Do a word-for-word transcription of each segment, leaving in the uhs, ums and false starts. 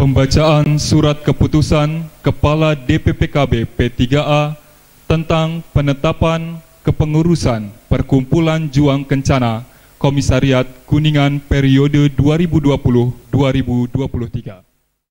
Pembacaan Surat Keputusan Kepala D P P K B P tiga A tentang penetapan kepengurusan Perkumpulan Juang Kencana Komisariat Kuningan periode dua ribu dua puluh sampai dua ribu dua puluh tiga.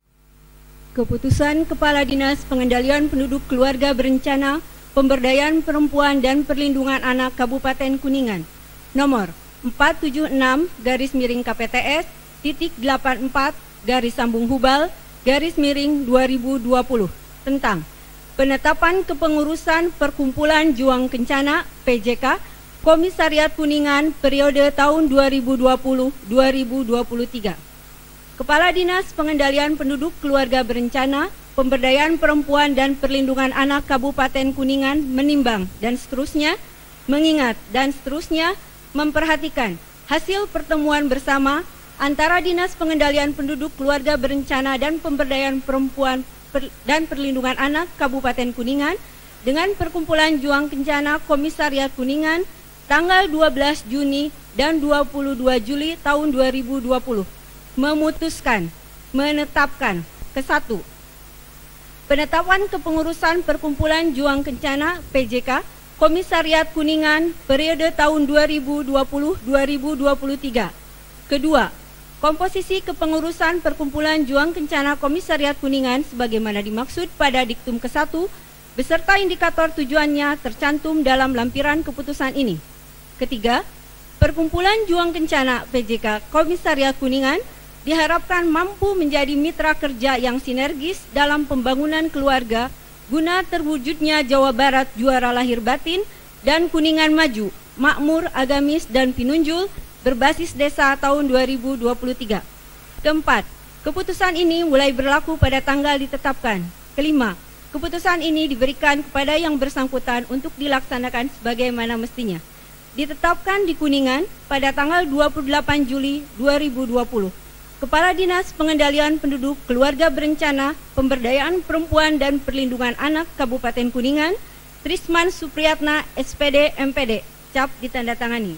Keputusan Kepala Dinas Pengendalian Penduduk Keluarga Berencana, Pemberdayaan Perempuan dan Perlindungan Anak Kabupaten Kuningan nomor empat tujuh enam garis miring K P T S titik delapan empat garis sambung Hubal garis miring dua ribu dua puluh tentang penetapan kepengurusan Perkumpulan Juang Kencana P J K Komisariat Kuningan periode tahun dua ribu dua puluh sampai dua ribu dua puluh tiga. Kepala Dinas Pengendalian Penduduk Keluarga Berencana, Pemberdayaan Perempuan dan Perlindungan Anak Kabupaten Kuningan menimbang dan seterusnya, mengingat dan seterusnya, memperhatikan hasil pertemuan bersama antara Dinas Pengendalian Penduduk Keluarga Berencana dan Pemberdayaan Perempuan dan Perlindungan Anak Kabupaten Kuningan dengan Perkumpulan Juang Kencana Komisariat Kuningan tanggal dua belas Juni dan dua puluh dua Juli tahun dua ribu dua puluh memutuskan menetapkan kesatu penetapan kepengurusan Perkumpulan Juang Kencana P J K Komisariat Kuningan periode tahun dua ribu dua puluh sampai dua ribu dua puluh tiga. Kedua, komposisi kepengurusan Perkumpulan Juang Kencana Komisariat Kuningan sebagaimana dimaksud pada diktum kesatu beserta indikator tujuannya tercantum dalam lampiran keputusan ini. Ketiga, Perkumpulan Juang Kencana P J K Komisariat Kuningan diharapkan mampu menjadi mitra kerja yang sinergis dalam pembangunan keluarga guna terwujudnya Jawa Barat juara lahir batin dan Kuningan maju, makmur, agamis, dan pinunjul berbasis desa tahun dua ribu dua puluh tiga. Keempat, keputusan ini mulai berlaku pada tanggal ditetapkan. Kelima, keputusan ini diberikan kepada yang bersangkutan untuk dilaksanakan sebagaimana mestinya. Ditetapkan di Kuningan pada tanggal dua puluh delapan Juli dua ribu dua puluh. Kepala Dinas Pengendalian Penduduk Keluarga Berencana, Pemberdayaan Perempuan dan Perlindungan Anak Kabupaten Kuningan, Trisman Supriyatna S P D M P D, cap ditandatangani.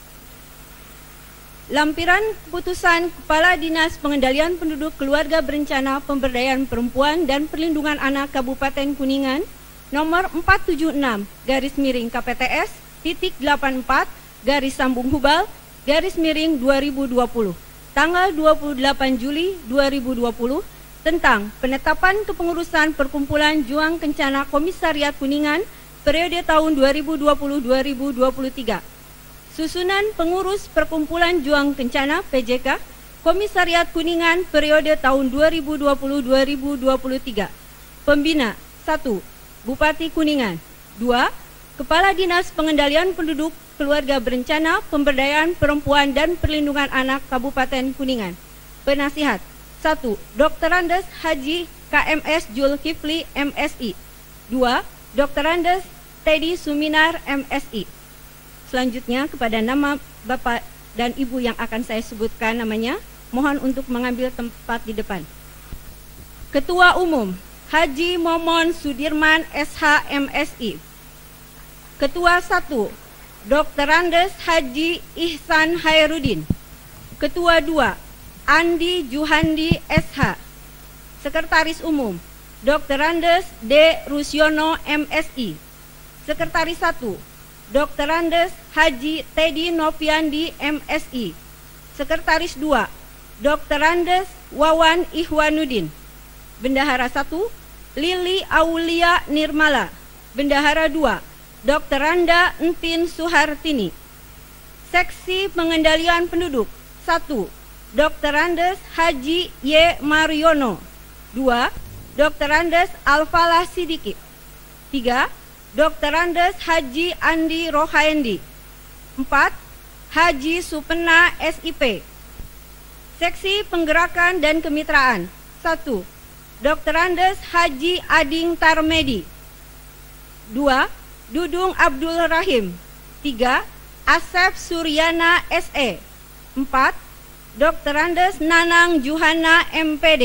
Lampiran keputusan Kepala Dinas Pengendalian Penduduk Keluarga Berencana, Pemberdayaan Perempuan dan Perlindungan Anak Kabupaten Kuningan nomor empat tujuh enam garis miring K P T S titik delapan empat garis sambung Hubal garis miring dua ribu dua puluh tanggal dua puluh delapan Juli dua ribu dua puluh tentang penetapan kepengurusan Perkumpulan Juang Kencana Komisariat Kuningan periode tahun dua ribu dua puluh sampai dua ribu dua puluh tiga. Susunan pengurus Perkumpulan Juang Kencana P J K Komisariat Kuningan periode tahun dua ribu dua puluh sampai dua ribu dua puluh tiga. Pembina satu. Bupati Kuningan. Dua. Kepala Dinas Pengendalian Penduduk Keluarga Berencana, Pemberdayaan Perempuan dan Perlindungan Anak Kabupaten Kuningan. Penasihat satu. Doktor Andes Haji K M S Julkifli M Si. Dua. Doktor Andes Teddy Suminar M Si. Selanjutnya kepada nama Bapak dan Ibu yang akan saya sebutkan namanya, mohon untuk mengambil tempat di depan. Ketua Umum Haji Momon Sudirman S H M Si. Ketua satu Doktor Andes Haji Ihsan Hairudin. Ketua dua Andi Juhandi S H. Sekretaris Umum Doktor Andes D Rusyono M Si. Sekretaris satu Doktor Andes Haji Teddy Noviandi M Si. Sekretaris dua Doktor Andes Wawan Ihwanuddin. Bendahara satu Lili Aulia Nirmala. Bendahara dua Doktor Anda Entin Suhartini. Seksi Pengendalian Penduduk satu Doktor Andes Haji Y Mariono. Dua Doktor Andes Alfalah Sidiki. Tiga Doktor Andes Haji Andi Rohaendi. Empat. Haji Supena S I P. Seksi Penggerakan dan Kemitraan satu. Doktor Andes Haji Ading Tarmedi. Dua. Dudung Abdul Rahim. Tiga. Asep Suryana S E. Empat. Doktor Andes Nanang Juhana M P D.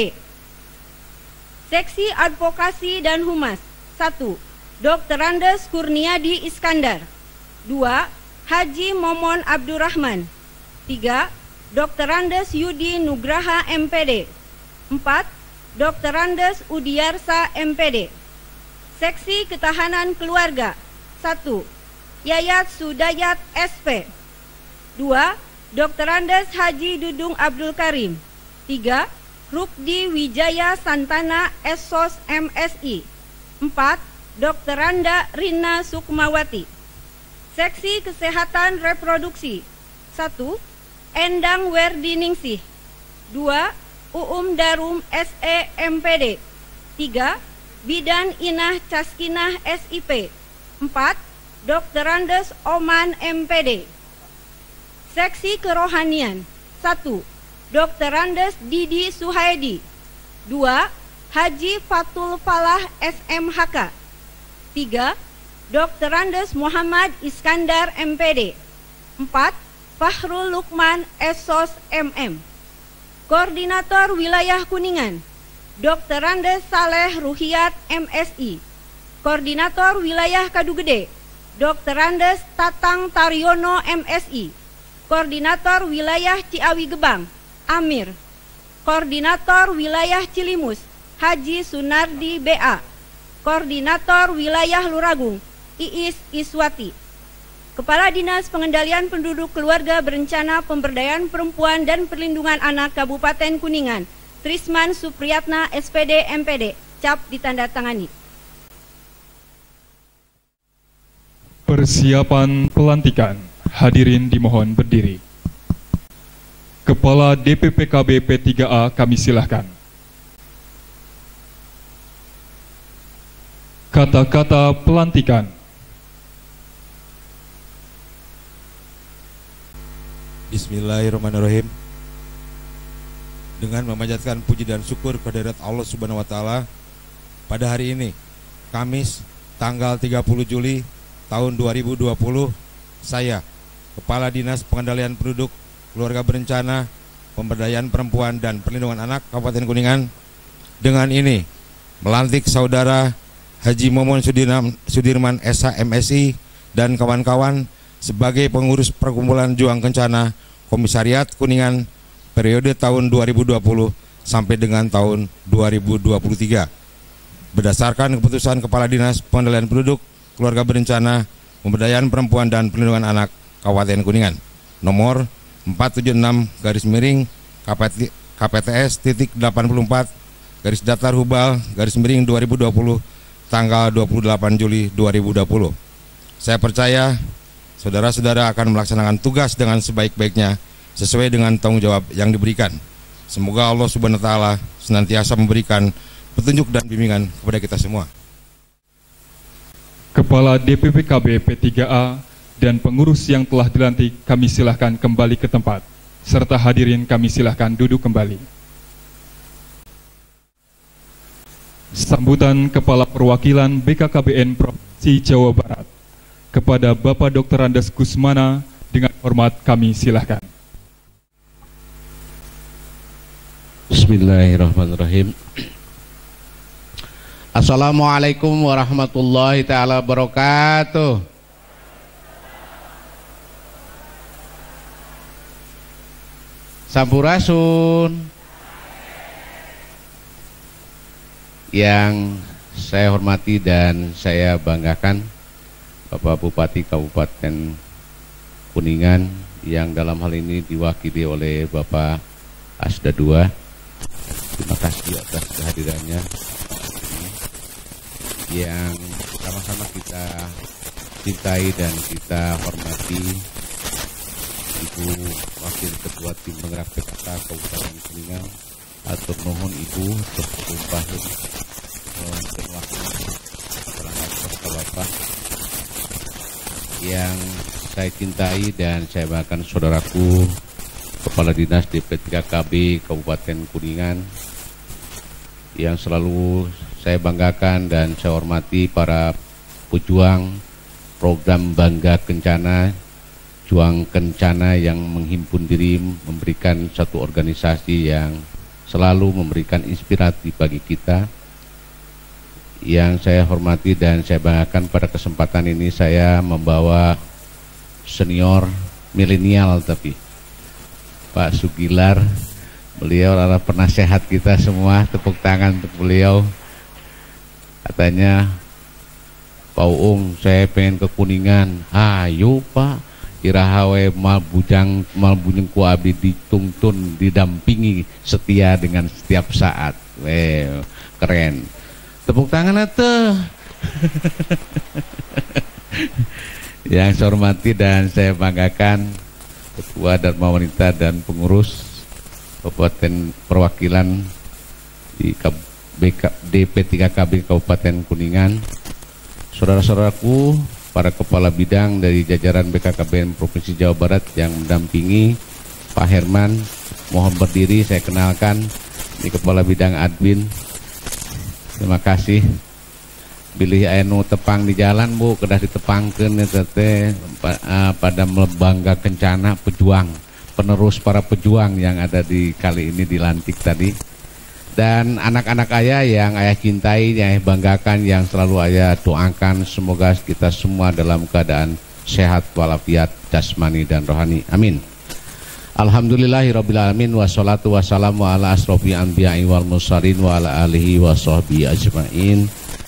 Seksi Advokasi dan Humas satu. Doktor Andes Kurniadi Iskandar. Dua. Haji Momon Abdurrahman. Tiga. Doktor Andes Yudi Nugraha M P D. Empat. Doktor Andes Udiarsa M P D. Seksi Ketahanan Keluarga satu. Yayat Sudayat S P. dua. Doktor Andes Haji Dudung Abdul Karim. tiga. Rukdi Wijaya Santana S O S M S I. empat. Doktor Anda Rina Sukmawati. Seksi Kesehatan Reproduksi satu. Endang Werdiningsih. dua. Uum Darum S E M P D. tiga. Bidan Inah Caskinah S I P. empat. Doktor Andes Oman M P D. Seksi Kerohanian satu. Doktor Andes Didi Suhaidi. dua. Haji Fatul Falah S M H K. tiga. Doktor Andes Muhammad Iskandar M P D. empat. Fahrul Lukman S O S M M. Koordinator Wilayah Kuningan Doktor Andes Saleh Ruhiyat M S I. Koordinator Wilayah Kadugede Doktor Andes Tatang Taryono M S I. Koordinator Wilayah Ciawi Gebang Amir. Koordinator Wilayah Cilimus Haji Sunardi B A. Koordinator Wilayah Luragung Iis Iswati. Kepala Dinas Pengendalian Penduduk Keluarga Berencana Pemberdayaan Perempuan dan Perlindungan Anak Kabupaten Kuningan Trisman Supriyatna S P D M P D. Cap ditandatangani. Persiapan pelantikan. Hadirin dimohon berdiri. Kepala D P P K B P tiga A kami silahkan. Kata-kata pelantikan. Bismillahirrahmanirrahim. Dengan memanjatkan puji dan syukur kehadirat Allah Subhanahu wa taala, pada hari ini, Kamis, tanggal tiga puluh Juli tahun dua ribu dua puluh, saya, Kepala Dinas Pengendalian Penduduk, Keluarga Berencana, Pemberdayaan Perempuan dan Perlindungan Anak Kabupaten Kuningan, dengan ini melantik Saudara Haji Momon Sudirman, Sudirman S H M S I dan kawan-kawan sebagai pengurus Perkumpulan Juang Kencana Komisariat Kuningan periode tahun dua ribu dua puluh sampai dengan tahun dua ribu dua puluh tiga. Berdasarkan keputusan Kepala Dinas Pengendalian Penduduk, Keluarga Berencana, Pemberdayaan Perempuan dan Perlindungan Anak Kabupaten Kuningan nomor empat tujuh enam garis miring K P T S titik delapan puluh empat garis datar Hubal garis miring dua ribu dua puluh tanggal dua puluh delapan Juli dua ribu dua puluh. Saya percaya saudara-saudara akan melaksanakan tugas dengan sebaik-baiknya sesuai dengan tanggung jawab yang diberikan. Semoga Allah Subhanahu wa taala senantiasa memberikan petunjuk dan bimbingan kepada kita semua. Kepala D P P K B P tiga A dan pengurus yang telah dilantik kami silahkan kembali ke tempat, serta hadirin kami silahkan duduk kembali. Sambutan Kepala Perwakilan B K K B N Provinsi Jawa Barat kepada Bapak Doktor Andes Kusmana dengan hormat kami silahkan. Bismillahirrahmanirrahim. Assalamualaikum warahmatullahi ta'ala wabarakatuh. Sampurasun. Yang saya hormati dan saya banggakan Bapak Bupati Kabupaten Kuningan yang dalam hal ini diwakili oleh Bapak Asda dua. Terima kasih atas kehadirannya yang sama-sama kita cintai dan kita hormati Ibu Wakil Ketua Tim Penggerak P K K Kabupaten Kuningan, atur nuhun Ibu tertumpahin perangkat Bapak yang saya cintai dan saya banggakan saudaraku Kepala Dinas D P tiga K B Kabupaten Kuningan yang selalu saya banggakan dan saya hormati para pejuang program Bangga Kencana, Juang Kencana yang menghimpun diri memberikan satu organisasi yang selalu memberikan inspirasi bagi kita. Yang saya hormati dan saya banggakan pada kesempatan ini saya membawa senior milenial tapi Pak Sugilar Beliau adalah penasehat kita semua, tepuk tangan untuk beliau. Katanya, Pak Uung, saya pengen ke Kuningan. Ayo Pak, irahawe mal bujang mal bujang ku abdi dituntun, didampingi setia dengan setiap saat. Weh, keren. Tepuk tangan atuh. Yang saya hormati dan saya banggakan Ketua Dharma Wanita dan pengurus Kabupaten Perwakilan di D P tiga K B Kabupaten Kuningan, saudara-saudaraku, para kepala bidang dari jajaran B K K B N Provinsi Jawa Barat yang mendampingi Pak Herman, mohon berdiri, saya kenalkan, ini Kepala Bidang Admin. Terima kasih. Bilih anu tepang di jalan Bu, kedah ditepangkeun eta teh pada Melbangga Kencana pejuang, penerus para pejuang yang ada di kali ini dilantik tadi. Dan anak-anak ayah yang ayah cintai, yang ayah banggakan, yang selalu ayah doakan, semoga kita semua dalam keadaan sehat walafiat jasmani dan rohani. Amin. Alhamdulillahirrabbilalamin, wassalatu wassalamu ala asrofi anbiya'i wal mursalin wa ala alihi wa sahbihi ajma'in.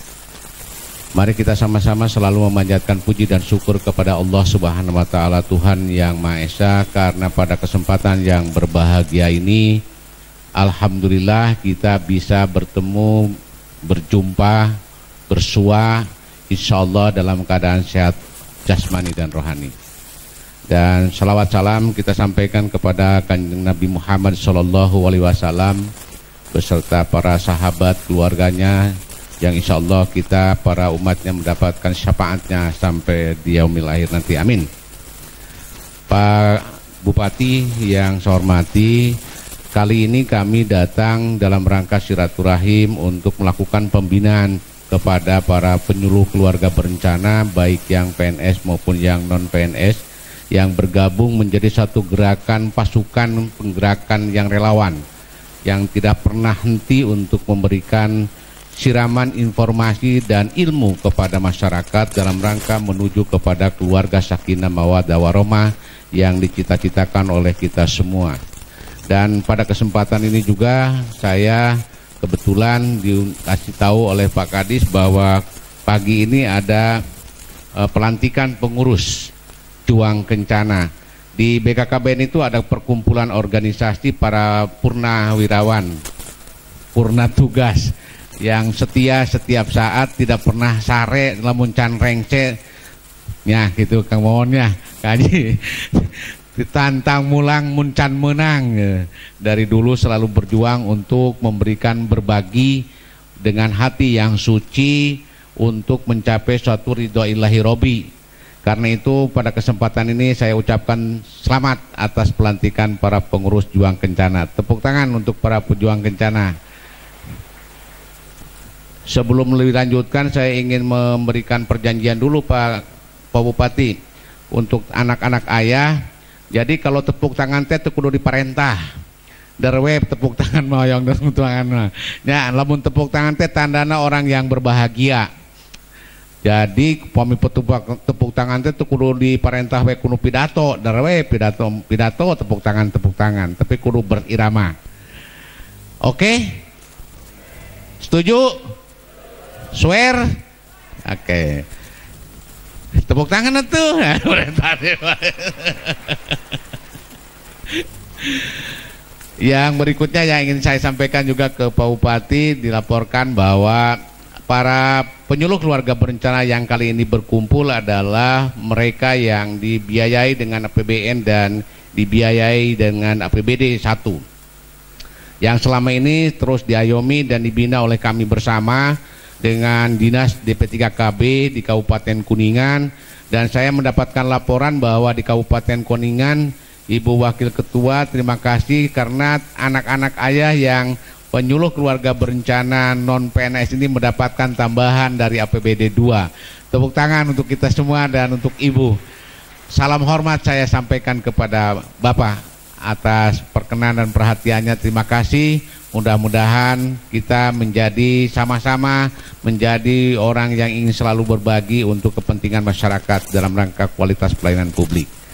Mari kita sama-sama selalu memanjatkan puji dan syukur kepada Allah Subhanahu wa Ta'ala, Tuhan yang Maha Esa, karena pada kesempatan yang berbahagia ini alhamdulillah kita bisa bertemu, berjumpa, bersua, insya Allah dalam keadaan sehat jasmani dan rohani. Dan salawat salam kita sampaikan kepada Kanjeng Nabi Muhammad Sallallahu Alaihi Wasallam beserta para sahabat, keluarganya, yang insya Allah kita para umatnya mendapatkan syafaatnya sampai di yaumil akhir nanti. Amin. Pak Bupati yang saya hormati, kali ini kami datang dalam rangka silaturahim untuk melakukan pembinaan kepada para penyuluh keluarga berencana, baik yang P N S maupun yang non P N S, yang bergabung menjadi satu gerakan pasukan penggerakan yang relawan, yang tidak pernah henti untuk memberikan siraman informasi dan ilmu kepada masyarakat dalam rangka menuju kepada keluarga sakinah mawaddah warahmah yang dicita-citakan oleh kita semua. Dan pada kesempatan ini juga saya kebetulan dikasih tahu oleh Pak Kadis bahwa pagi ini ada uh, pelantikan pengurus Juang Kencana. Di B K K B N itu ada perkumpulan organisasi para purnawirawan, purna tugas, yang setia setiap saat, tidak pernah sare lamun can rengce ya gitu Kang Mohon ya kaji ditantang mulang muncan menang ya. Dari dulu selalu berjuang untuk memberikan, berbagi dengan hati yang suci untuk mencapai suatu ridho ilahi robi. Karena itu pada kesempatan ini saya ucapkan selamat atas pelantikan para pengurus Juang Kencana. Tepuk tangan untuk para pejuang Kencana. Sebelum lebih lanjutkan, saya ingin memberikan perjanjian dulu Pak, Pak Bupati untuk anak-anak ayah. Jadi kalau tepuk tangan teh kudu diparentah. Darwe tepuk tangan moyong dan tepuk tangan. Ya, lamun tepuk tangan teh tandana orang yang berbahagia. Jadi pami tepuk, tepuk tangan teh kudu diparentah we kudu pidato. Darwe pidato pidato tepuk tangan tepuk tangan, tapi kudu berirama. Oke? Setuju? Swear, oke. Okay. Tepuk tangan tuh. Yang berikutnya yang ingin saya sampaikan juga ke Pak Bupati, dilaporkan bahwa para penyuluh keluarga berencana yang kali ini berkumpul adalah mereka yang dibiayai dengan A P B N dan dibiayai dengan A P B D satu, yang selama ini terus diayomi dan dibina oleh kami bersama dengan Dinas D P tiga K B di Kabupaten Kuningan. Dan saya mendapatkan laporan bahwa di Kabupaten Kuningan, Ibu Wakil Ketua, terima kasih karena anak-anak ayah yang penyuluh keluarga berencana non P N S ini mendapatkan tambahan dari A P B D dua. Tepuk tangan untuk kita semua dan untuk Ibu. Salam hormat saya sampaikan kepada Bapak atas perkenan dan perhatiannya. Terima kasih. Mudah-mudahan kita menjadi sama-sama menjadi orang yang ingin selalu berbagi untuk kepentingan masyarakat dalam rangka kualitas pelayanan publik.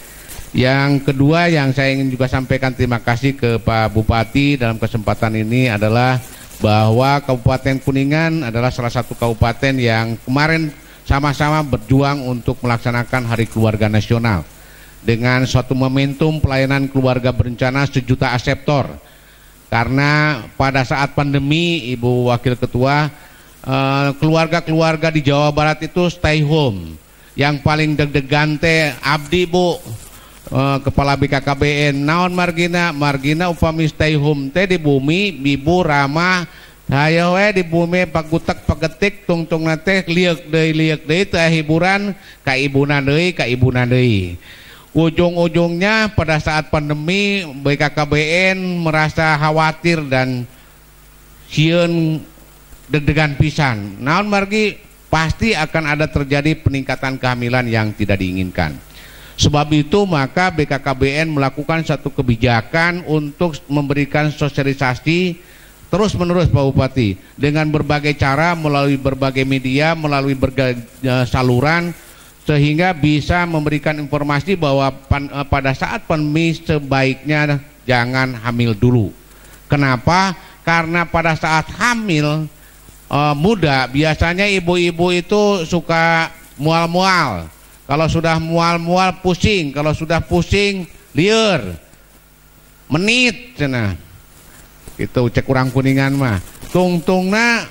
Yang kedua yang saya ingin juga sampaikan terima kasih ke Pak Bupati dalam kesempatan ini adalah bahwa Kabupaten Kuningan adalah salah satu kabupaten yang kemarin sama-sama berjuang untuk melaksanakan Hari Keluarga Nasional dengan suatu momentum pelayanan keluarga berencana sejuta aseptor. Karena pada saat pandemi, Ibu Wakil Ketua, keluarga-keluarga di Jawa Barat itu stay home. Yang paling deg-degan teh abdi Bu, Uh, Kepala B K K B N naon margina margina upami stay home teh di bumi Ibu ramah hayo we di bumi pagutek pagetik tungtung nate liek deui liek deui teh hiburan ka ibuna deui ka ibuna deui. Ujung-ujungnya pada saat pandemi B K K B N merasa khawatir dan sieun deg-degan pisan. Naon margi pasti akan ada terjadi peningkatan kehamilan yang tidak diinginkan. Sebab itu maka B K K B N melakukan satu kebijakan untuk memberikan sosialisasi terus menerus Pak Bupati dengan berbagai cara, melalui berbagai media, melalui berbagai saluran, sehingga bisa memberikan informasi bahwa pan, pada saat pandemi sebaiknya jangan hamil dulu. Kenapa? Karena pada saat hamil uh, muda biasanya ibu-ibu itu suka mual-mual. Kalau sudah mual-mual pusing, kalau sudah pusing liur, menit, cina. Itu cek kurang Kuningan mah. Tungtungna,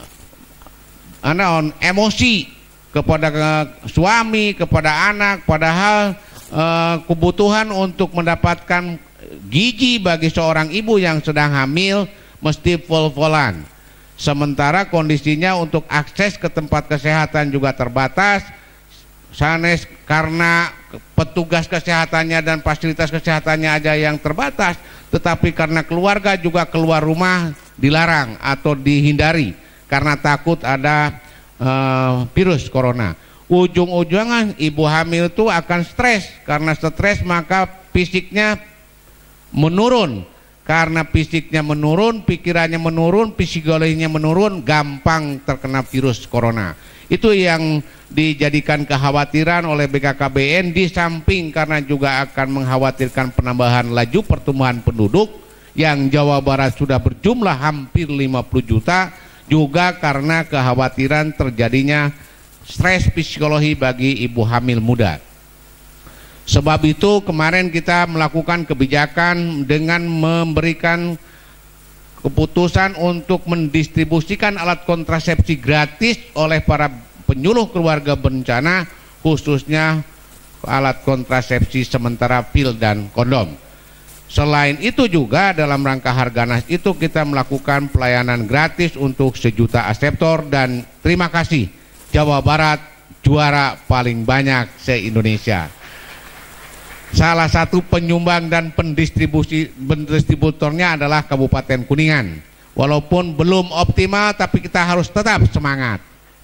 anak emosi kepada ke, suami, kepada anak, padahal eh, kebutuhan untuk mendapatkan gizi bagi seorang ibu yang sedang hamil mesti vol-volan. Sementara kondisinya untuk akses ke tempat kesehatan juga terbatas. Sanes karena petugas kesehatannya dan fasilitas kesehatannya aja yang terbatas, tetapi karena keluarga juga keluar rumah dilarang atau dihindari karena takut ada uh, virus corona. Ujung-ujungnya ibu hamil itu akan stres, karena stres maka fisiknya menurun, karena fisiknya menurun, pikirannya menurun, psikologinya menurun, gampang terkena virus corona. Itu yang dijadikan kekhawatiran oleh B K K B N, di samping karena juga akan mengkhawatirkan penambahan laju pertumbuhan penduduk yang Jawa Barat sudah berjumlah hampir lima puluh juta, juga karena kekhawatiran terjadinya stres psikologi bagi ibu hamil muda. Sebab itu kemarin kita melakukan kebijakan dengan memberikan keputusan untuk mendistribusikan alat kontrasepsi gratis oleh para penyuluh keluarga berencana, khususnya alat kontrasepsi sementara pil dan kondom. Selain itu juga dalam rangka Harganas itu kita melakukan pelayanan gratis untuk sejuta aseptor, dan terima kasih Jawa Barat juara paling banyak se-Indonesia. Salah satu penyumbang dan pendistribusi pendistributornya adalah Kabupaten Kuningan. Walaupun belum optimal, tapi kita harus tetap semangat.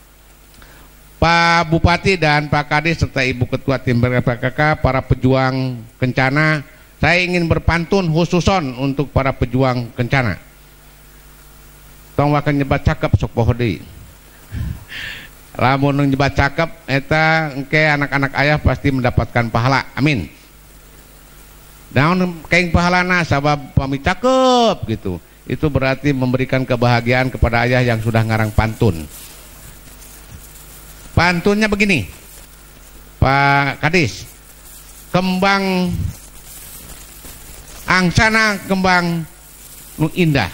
Pak Bupati dan Pak Kadis serta Ibu Ketua Tim B K K K, para pejuang kencana, saya ingin berpantun khususon untuk para pejuang kencana. Tong wakan nyebat cakep sok poho deui. Lamun nyebat cakep eta engke anak-anak ayah pasti mendapatkan pahala. Amin. Daun kain pahalana sabab pami cakep gitu. Itu berarti memberikan kebahagiaan kepada ayah yang sudah ngarang pantun. Pantunnya begini, Pak Kadis, kembang angsana kembang nu indah.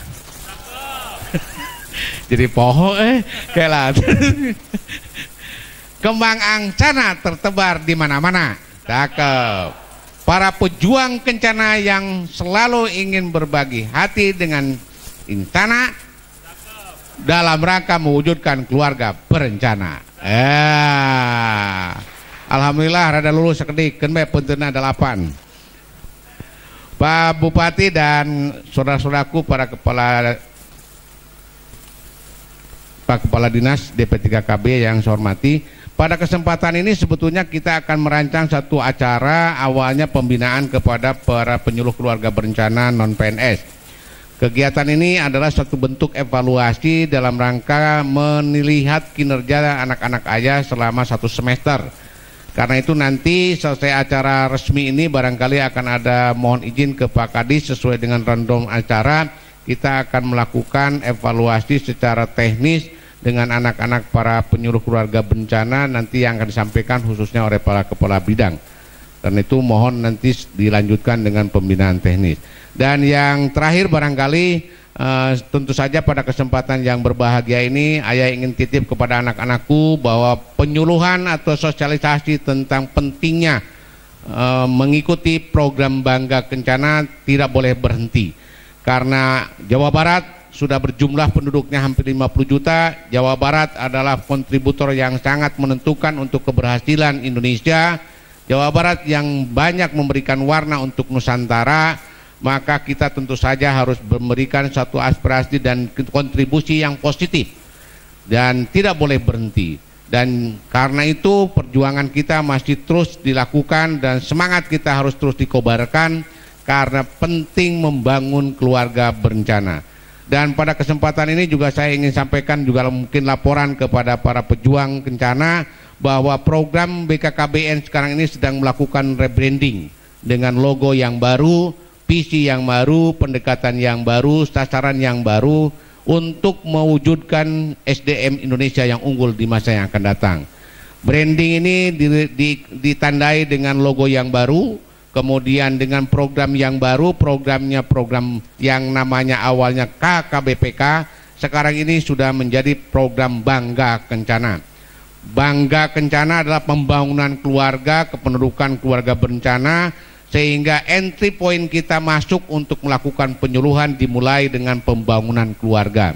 Jadi poho eh kelat. Kembang angsana tertebar di mana-mana. Cakep. Para pejuang kencana yang selalu ingin berbagi hati dengan Intana dalam rangka mewujudkan keluarga berencana. Eh, alhamdulillah rada lulus sekedik, kan bae puntenna delapan. Pak Bupati dan saudara-saudaraku para kepala Pak Kepala Dinas D P tiga K B yang saya hormati, pada kesempatan ini sebetulnya kita akan merancang satu acara awalnya pembinaan kepada para penyuluh keluarga berencana non P N S. Kegiatan ini adalah satu bentuk evaluasi dalam rangka melihat kinerja anak-anak ayah selama satu semester. Karena itu nanti selesai acara resmi ini barangkali akan ada mohon izin ke Pak Kadis sesuai dengan random acara, kita akan melakukan evaluasi secara teknis dengan anak-anak para penyuluh keluarga bencana nanti yang akan disampaikan khususnya oleh para kepala bidang. Dan itu mohon nanti dilanjutkan dengan pembinaan teknis. Dan yang terakhir barangkali uh, tentu saja pada kesempatan yang berbahagia ini ayah ingin titip kepada anak-anakku bahwa penyuluhan atau sosialisasi tentang pentingnya uh, mengikuti program Bangga Kencana tidak boleh berhenti. Karena Jawa Barat sudah berjumlah penduduknya hampir lima puluh juta. Jawa Barat adalah kontributor yang sangat menentukan untuk keberhasilan Indonesia. Jawa Barat yang banyak memberikan warna untuk Nusantara, maka kita tentu saja harus memberikan satu aspirasi dan kontribusi yang positif dan tidak boleh berhenti. Dan karena itu perjuangan kita masih terus dilakukan dan semangat kita harus terus dikobarkan karena penting membangun keluarga berencana. Dan pada kesempatan ini juga saya ingin sampaikan juga mungkin laporan kepada para pejuang kencana bahwa program B K K B N sekarang ini sedang melakukan rebranding dengan logo yang baru, visi yang baru, pendekatan yang baru, sasaran yang baru untuk mewujudkan S D M Indonesia yang unggul di masa yang akan datang. Branding ini ditandai dengan logo yang baru, kemudian dengan program yang baru, programnya program yang namanya awalnya K K B P K, sekarang ini sudah menjadi program Bangga Kencana. Bangga Kencana adalah pembangunan keluarga, kependudukan keluarga berencana, sehingga entry point kita masuk untuk melakukan penyuluhan dimulai dengan pembangunan keluarga.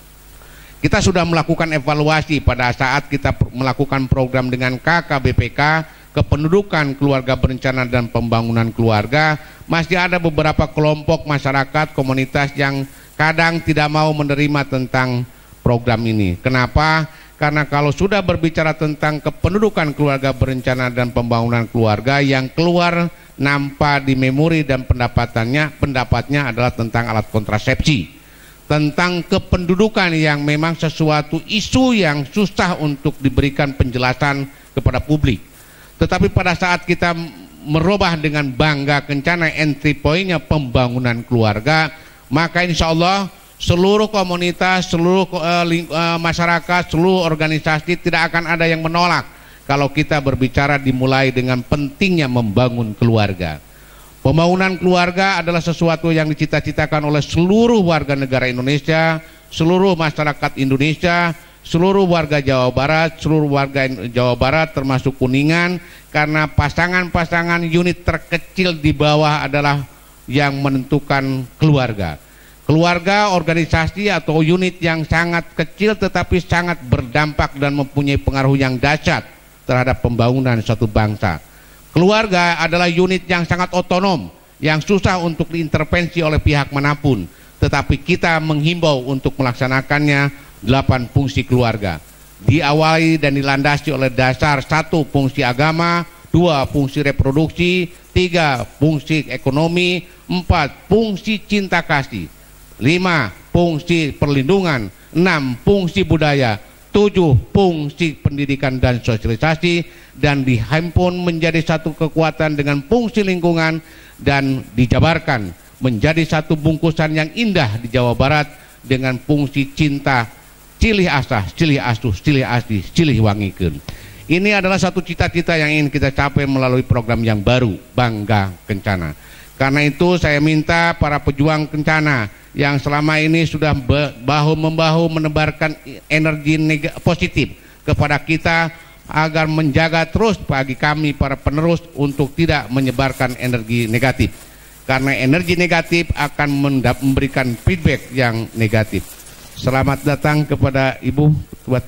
Kita sudah melakukan evaluasi pada saat kita melakukan program dengan K K B P K, kependudukan keluarga berencana dan pembangunan keluarga, masih ada beberapa kelompok masyarakat komunitas yang kadang tidak mau menerima tentang program ini. Kenapa? Karena kalau sudah berbicara tentang kependudukan keluarga berencana dan pembangunan keluarga, yang keluar nampak di memori dan pendapatannya pendapatnya adalah tentang alat kontrasepsi, tentang kependudukan yang memang sesuatu isu yang susah untuk diberikan penjelasan kepada publik. Tetapi pada saat kita merubah dengan Bangga Kencana entry point-nya pembangunan keluarga, maka insya Allah seluruh komunitas, seluruh uh, uh, masyarakat, seluruh organisasi tidak akan ada yang menolak kalau kita berbicara dimulai dengan pentingnya membangun keluarga. Pembangunan keluarga adalah sesuatu yang dicita-citakan oleh seluruh warga negara Indonesia, seluruh masyarakat Indonesia, seluruh warga Jawa Barat, seluruh warga Jawa Barat termasuk Kuningan, karena pasangan-pasangan unit terkecil di bawah adalah yang menentukan keluarga. Keluarga, organisasi atau unit yang sangat kecil tetapi sangat berdampak dan mempunyai pengaruh yang dahsyat terhadap pembangunan suatu bangsa. Keluarga adalah unit yang sangat otonom, yang susah untuk diintervensi oleh pihak manapun, tetapi kita menghimbau untuk melaksanakannya delapan fungsi keluarga. Diawali dan dilandasi oleh dasar satu fungsi agama, dua fungsi reproduksi, tiga fungsi ekonomi, empat fungsi cinta kasih, lima fungsi perlindungan, enam fungsi budaya, tujuh fungsi pendidikan dan sosialisasi, dan dihimpun menjadi satu kekuatan dengan fungsi lingkungan dan dijabarkan menjadi satu bungkusan yang indah di Jawa Barat dengan fungsi cinta, cilih asah, cilih asuh, cilih asih, cilih wangikeun. Ini adalah satu cita-cita yang ingin kita capai melalui program yang baru, Bangga Kencana. Karena itu saya minta para pejuang kencana yang selama ini sudah bahu-membahu menebarkan energi positif kepada kita agar menjaga terus bagi kami para penerus untuk tidak menyebarkan energi negatif. Karena energi negatif akan memberikan feedback yang negatif. Selamat datang kepada Ibu buat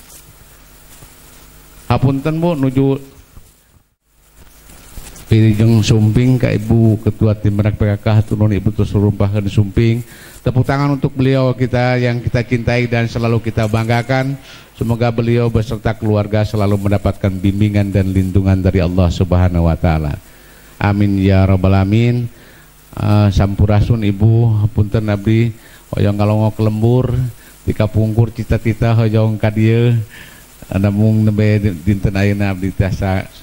hapunten Bu nuju Pilih sumping ke Ibu Ketua Tim Menak P K K haturun Ibu terus rumpahan sumping. Tepuk tangan untuk beliau kita yang kita cintai dan selalu kita banggakan. Semoga beliau beserta keluarga selalu mendapatkan bimbingan dan lindungan dari Allah Subhanahu wa taala. Amin ya rabbal alamin. Uh, Sampurasun Ibu punten abdi hoyong kalongok lembur tika pungkur cita-cita hoyong ka dieu namung nembe dinten ayeuna abdi tiasa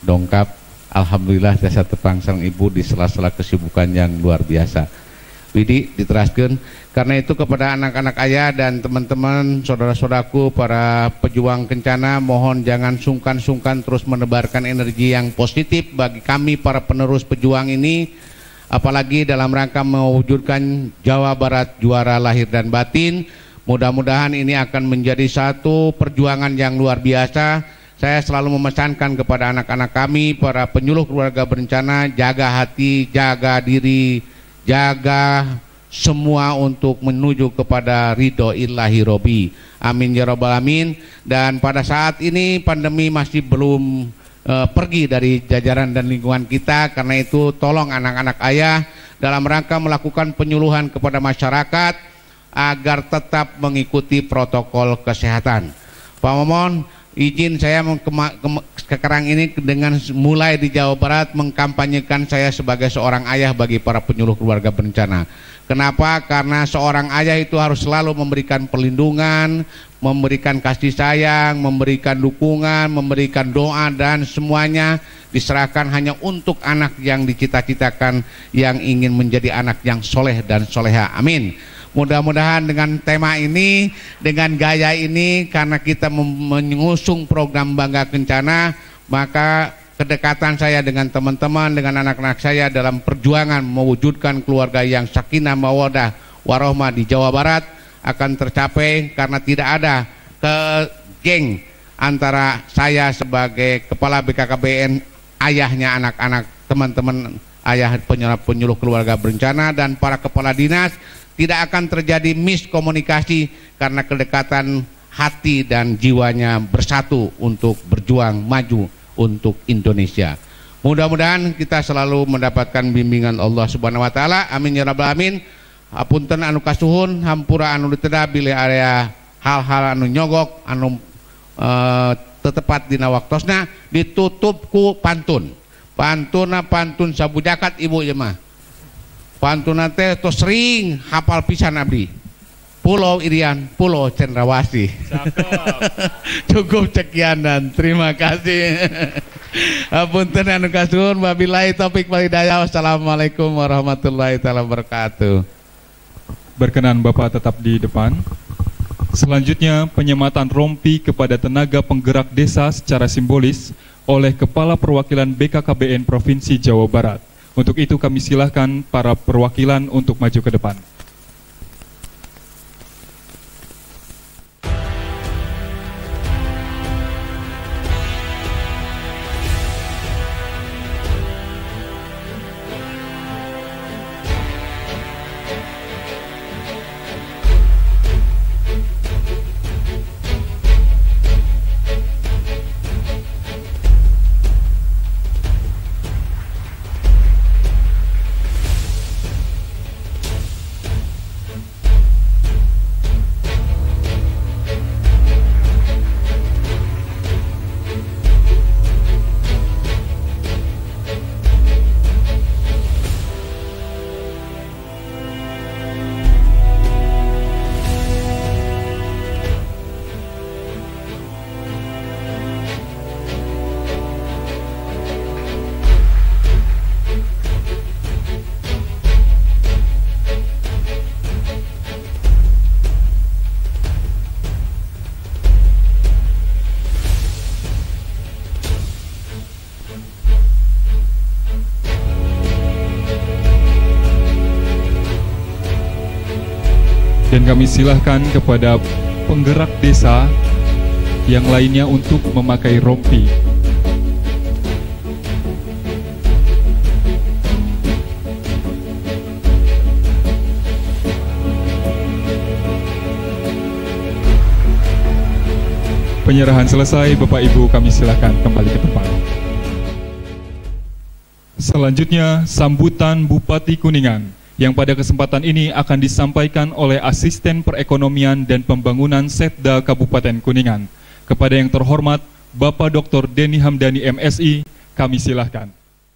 dongkap. Alhamdulillah jasa tepang sang ibu di sela-sela kesibukan yang luar biasa. Widi diteraskan. Karena itu kepada anak-anak ayah dan teman-teman saudara-saudaraku para pejuang kencana, mohon jangan sungkan-sungkan terus menebarkan energi yang positif bagi kami para penerus pejuang ini, apalagi dalam rangka mewujudkan Jawa Barat juara lahir dan batin. Mudah-mudahan ini akan menjadi satu perjuangan yang luar biasa. Saya selalu memesankan kepada anak-anak kami, para penyuluh keluarga berencana, jaga hati, jaga diri, jaga semua untuk menuju kepada ridho ilahi robi. Amin ya rabbal alamin. Dan pada saat ini pandemi masih belum uh, pergi dari jajaran dan lingkungan kita. Karena itu tolong anak-anak ayah dalam rangka melakukan penyuluhan kepada masyarakat agar tetap mengikuti protokol kesehatan. Pak Momon, izin saya sekarang ini dengan mulai di Jawa Barat mengkampanyekan saya sebagai seorang ayah bagi para penyuluh keluarga berencana. Kenapa? Karena seorang ayah itu harus selalu memberikan perlindungan, memberikan kasih sayang, memberikan dukungan, memberikan doa, dan semuanya diserahkan hanya untuk anak yang dicita-citakan, yang ingin menjadi anak yang soleh dan soleha. Amin. Mudah-mudahan dengan tema ini, dengan gaya ini, karena kita mengusung program Bangga Kencana, maka kedekatan saya dengan teman-teman, dengan anak-anak saya dalam perjuangan mewujudkan keluarga yang sakinah mawaddah warohmah di Jawa Barat akan tercapai, karena tidak ada kegeng antara saya sebagai kepala B K K B N, ayahnya anak-anak teman-teman ayah penyuluh, penyuluh keluarga berencana dan para kepala dinas. Tidak akan terjadi miskomunikasi karena kedekatan hati dan jiwanya bersatu untuk berjuang maju untuk Indonesia. Mudah-mudahan kita selalu mendapatkan bimbingan Allah Subhanahu wa taala. Amin ya rabbal alamin. Hapunten anu kasuhun, hampura anu diteda bilih area hal-hal anu nyogok anu uh, tetepat dina waktosna ditutup ku pantun. Pantuna pantun sabujakat ibu ya mah. Pantun teh tos sering hafal pisan abdi. Pulau Irian, Pulau Cendrawasih. Cukup sekian dan terima kasih. Apunten anu kasuhun, wabillahi taufik wal hidayah. Wassalamualaikum warahmatullahi taala wabarakatuh. Berkenan Bapak tetap di depan. Selanjutnya penyematan rompi kepada tenaga penggerak desa secara simbolis oleh Kepala Perwakilan B K K B N Provinsi Jawa Barat. Untuk itu kami silahkan para perwakilan untuk maju ke depan. Dan kami silahkan kepada penggerak desa yang lainnya untuk memakai rompi. Penyerahan selesai, Bapak Ibu kami silahkan kembali ke tempat. Selanjutnya sambutan Bupati Kuningan, yang pada kesempatan ini akan disampaikan oleh Asisten Perekonomian dan Pembangunan Setda Kabupaten Kuningan. Kepada yang terhormat Bapak Doktor Denny Hamdani M Si, kami silahkan.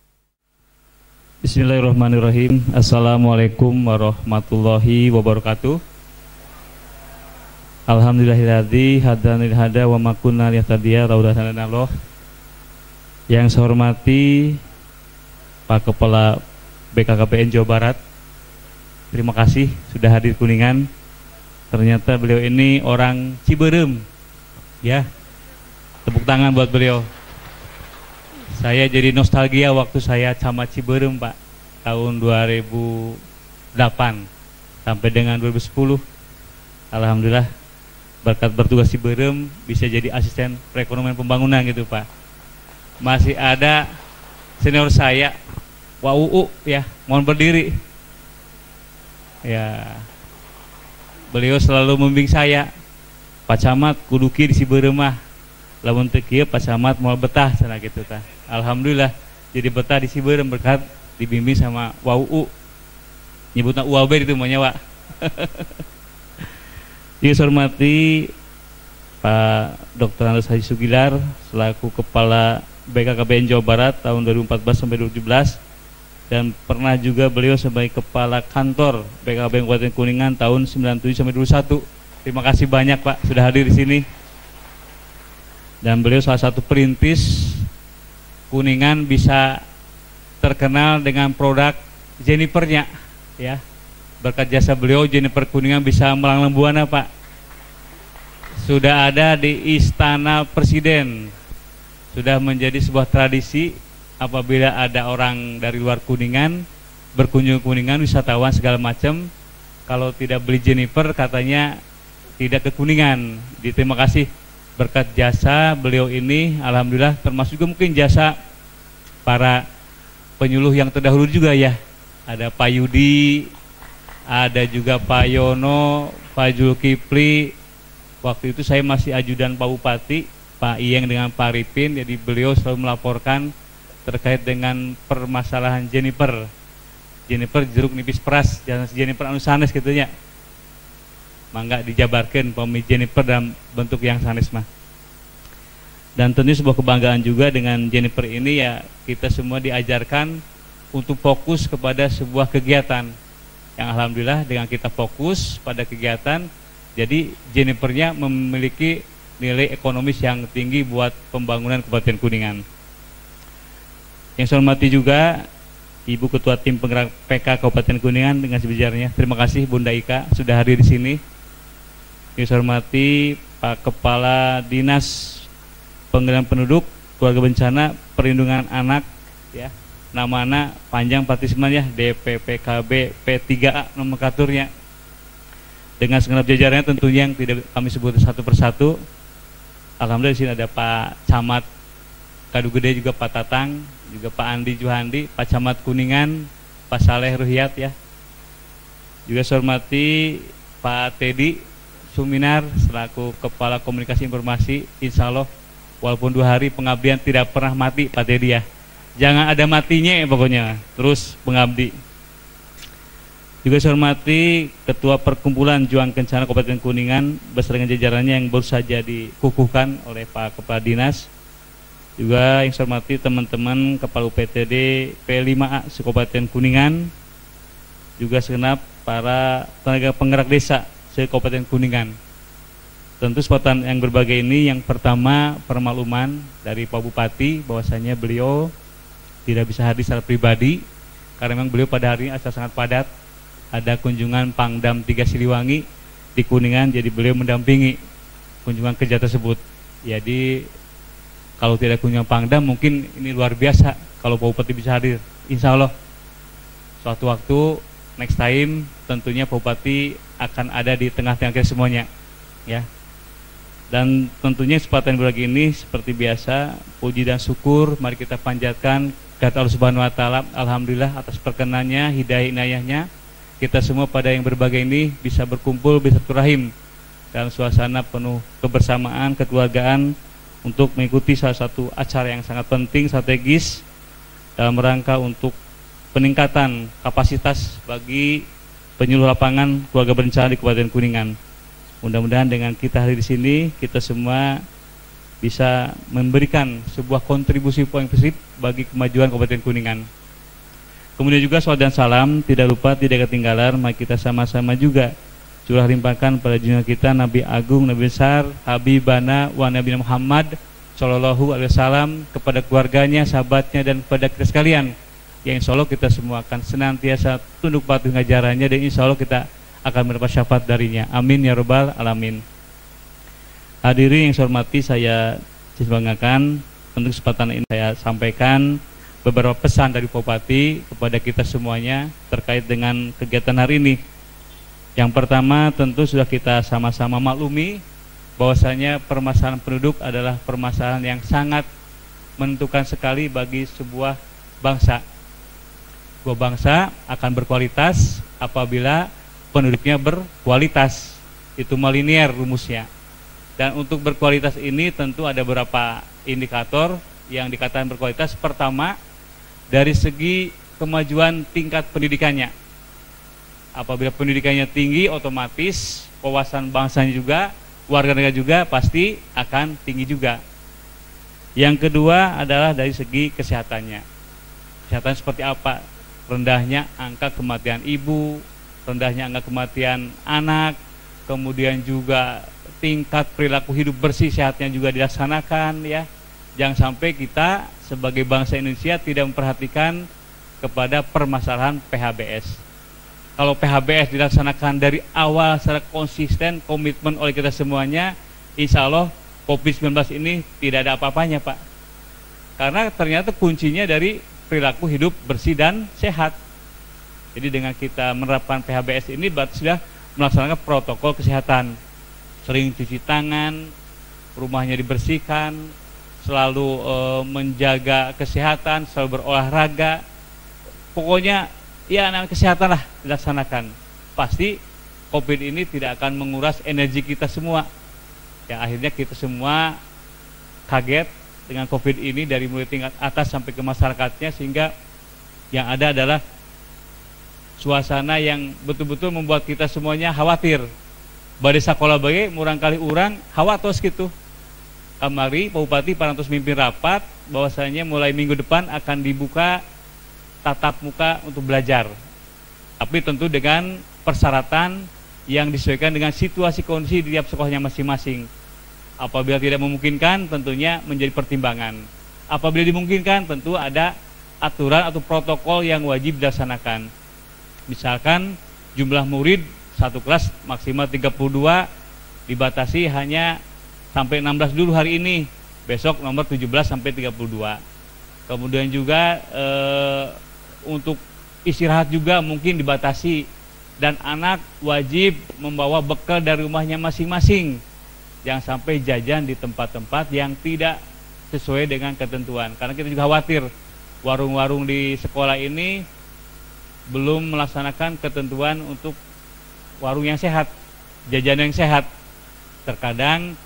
Bismillahirrahmanirrahim. Assalamualaikum warahmatullahi wabarakatuh. Alhamdulillahilladzi hadanil hada wa ma kunna lihtadiya laula Allah. Yang saya hormati Pak Kepala B K K B N Jawa Barat, terima kasih sudah hadir Kuningan. Ternyata beliau ini orang Ciberem, ya. Tepuk tangan buat beliau. Saya jadi nostalgia waktu saya camat Ciberem, Pak, tahun dua ribu delapan sampai dengan dua ribu sepuluh. Alhamdulillah berkat bertugas Ciberem bisa jadi asisten perekonomian pembangunan gitu, Pak. Masih ada senior saya, Wak U U, ya, mohon berdiri. Ya, beliau selalu membimbing saya, Pak Camat kuduki di Ciberem mah, lamun teu kieu Pak Camat mau betah sana gitu tah. Alhamdulillah jadi betah di Ciberem berkat dibimbing sama Wak U U. Nyebutna U A B itu maunya, Wak. Yang saya hormati Pak Doktor Andes Haji Sugilar selaku Kepala B K K B N Jawa Barat tahun dua ribu empat belas sampai dua ribu tujuh belas, dan pernah juga beliau sebagai Kepala Kantor B K K B N Kabupaten Kuningan tahun sembilan puluh tujuh sampai dua puluh satu. Terima kasih banyak, Pak, sudah hadir di sini. Dan beliau salah satu perintis Kuningan bisa terkenal dengan produk Jennifer-nya, ya. Berkat jasa beliau Jennifer Kuningan bisa melanglang buana, Pak. Sudah ada di Istana Presiden. Sudah menjadi sebuah tradisi apabila ada orang dari luar Kuningan berkunjung Kuningan, wisatawan segala macam, kalau tidak beli Jennifer katanya tidak ke Kuningan. Jadi, terima kasih berkat jasa beliau ini, alhamdulillah, termasuk juga mungkin jasa para penyuluh yang terdahulu juga, ya. Ada Pak Yudi, ada juga Pak Yono, Pak Zulkifli. Waktu itu saya masih ajudan Pak Bupati, Pak Iyeng dengan Pak Ripin, jadi beliau selalu melaporkan terkait dengan permasalahan Jennifer. Jennifer jeruk nipis peras, jangan Jennifer anu sanes gitu nya. Mangga dijabarkan pemi Jennifer dalam bentuk yang sanes mah. Dan tentunya sebuah kebanggaan juga dengan Jennifer ini, ya, kita semua diajarkan untuk fokus kepada sebuah kegiatan. Yang alhamdulillah dengan kita fokus pada kegiatan, jadi Jennifer-nya memiliki nilai ekonomis yang tinggi buat pembangunan Kabupaten Kuningan. Yang saya hormati juga Ibu Ketua Tim Penggerak P K Kabupaten Kuningan dengan sebijarnya. Terima kasih Bunda Ika sudah hadir di sini. Yang saya hormati Pak Kepala Dinas Pengendalian Penduduk, Keluarga Bencana, Perlindungan Anak, ya. Nama-nama panjang partisipasinya, ya, D P P K B P tiga A nomenklaturnya. Dengan segenap jajarannya tentunya yang tidak kami sebut satu persatu. Alhamdulillah di sini ada Pak Camat Kadugede, juga Pak Tatang, juga Pak Andi Juhandi, Pak Camat Kuningan, Pak Saleh Ruhiat, ya. Juga saya hormati Pak Teddy Suminar selaku Kepala Komunikasi Informasi. Insya Allah walaupun dua hari pengabdian tidak pernah mati, Pak Teddy, ya. Jangan ada matinya, ya, pokoknya terus pengabdi. Juga saya hormati Ketua Perkumpulan Juang Kencana Kabupaten Kuningan beserta dengan jajarannya yang baru saja dikukuhkan oleh Pak Kepala Dinas. Juga yang saya hormati teman-teman Kepala U P T D P lima A se-Kabupaten Kuningan. Juga segenap para tenaga penggerak desa se-Kabupaten Kuningan. Tentu kesempatan yang berbagai ini, yang pertama permakluman dari Pak Bupati bahwasanya beliau tidak bisa hadir secara pribadi karena memang beliau pada hari ini acara sangat padat. Ada kunjungan Pangdam tiga Siliwangi di Kuningan, jadi beliau mendampingi kunjungan kerja tersebut. Jadi kalau tidak kunjungan Pangdam mungkin ini luar biasa kalau Pak Bupati bisa hadir. Insya Allah suatu waktu next time tentunya Pak Bupati akan ada di tengah-tengah kita semuanya, ya. Dan tentunya kesempatan berbagai ini seperti biasa, puji dan syukur mari kita panjatkan kepada Allah Subhanahu wa taala. Alhamdulillah atas perkenannya, hidayah inayahnya, kita semua pada yang berbagai ini bisa berkumpul, bisa berrahim dalam suasana penuh kebersamaan, kekeluargaan untuk mengikuti salah satu acara yang sangat penting, strategis dalam rangka untuk peningkatan kapasitas bagi penyuluh lapangan keluarga berencana di Kabupaten Kuningan. Mudah-mudahan dengan kita hadir di sini, kita semua bisa memberikan sebuah kontribusi poin positif bagi kemajuan Kabupaten Kuningan. Kemudian juga salawat dan salam tidak lupa tidak ketinggalan, mari kita sama-sama juga curah limpahkan pada junjungan kita Nabi Agung, Nabi besar, Habibana wa Nabi Muhammad Shallallahu Alaihi Wasallam, kepada keluarganya, sahabatnya, dan kepada kita sekalian, yang insya Allah kita semua akan senantiasa tunduk patuh ngajarannya, dan insya Allah kita akan mendapat syafaat darinya. Amin ya Rabbal Alamin. Hadirin yang saya hormati, saya banggakan untuk kesempatan ini saya sampaikan beberapa pesan dari Bupati kepada kita semuanya terkait dengan kegiatan hari ini. Yang pertama, tentu sudah kita sama-sama maklumi bahwasanya permasalahan penduduk adalah permasalahan yang sangat menentukan sekali bagi sebuah bangsa. Sebuah bangsa akan berkualitas apabila penduduknya berkualitas. Itu malinier rumusnya. Dan untuk berkualitas ini tentu ada beberapa indikator yang dikatakan berkualitas. Pertama, dari segi kemajuan tingkat pendidikannya. Apabila pendidikannya tinggi, otomatis wawasan bangsanya juga, warga negara juga pasti akan tinggi juga. Yang kedua adalah dari segi kesehatannya. Kesehatan seperti apa? Rendahnya angka kematian ibu, rendahnya angka kematian anak, kemudian juga tingkat perilaku hidup bersih sehatnya juga dilaksanakan, ya. Jangan sampai kita sebagai bangsa Indonesia tidak memperhatikan kepada permasalahan P H B S. Kalau P H B S dilaksanakan dari awal secara konsisten, komitmen oleh kita semuanya, insya Allah COVID sembilan belas ini tidak ada apa-apanya, Pak. Karena ternyata kuncinya dari perilaku hidup bersih dan sehat. Jadi dengan kita menerapkan P H B S ini berarti sudah melaksanakan protokol kesehatan. Sering cuci tangan, rumahnya dibersihkan, selalu e, menjaga kesehatan, selalu berolahraga. Pokoknya ya anak kesehatan lah dilaksanakan. Pasti COVID ini tidak akan menguras energi kita semua. Ya akhirnya kita semua kaget dengan COVID ini dari mulai tingkat atas sampai ke masyarakatnya, sehingga yang ada adalah suasana yang betul-betul membuat kita semuanya khawatir. Badai sakola bae murang kali urang hawatos gitu. Kamari Pak Bupati parantos mimpin rapat bahwasanya mulai minggu depan akan dibuka tatap muka untuk belajar. Tapi tentu dengan persyaratan yang disesuaikan dengan situasi kondisi di tiap sekolahnya masing-masing. Apabila tidak memungkinkan tentunya menjadi pertimbangan. Apabila dimungkinkan tentu ada aturan atau protokol yang wajib dilaksanakan. Misalkan jumlah murid satu kelas maksimal tiga puluh dua, dibatasi hanya sampai enam belas dulu hari ini, besok nomor tujuh belas sampai tiga puluh dua. Kemudian juga e, untuk istirahat juga mungkin dibatasi, dan anak wajib membawa bekal dari rumahnya masing-masing. Jangan sampai jajan di tempat-tempat yang tidak sesuai dengan ketentuan. Karena kita juga khawatir warung-warung di sekolah ini belum melaksanakan ketentuan untuk warung yang sehat, jajan yang sehat. Terkadang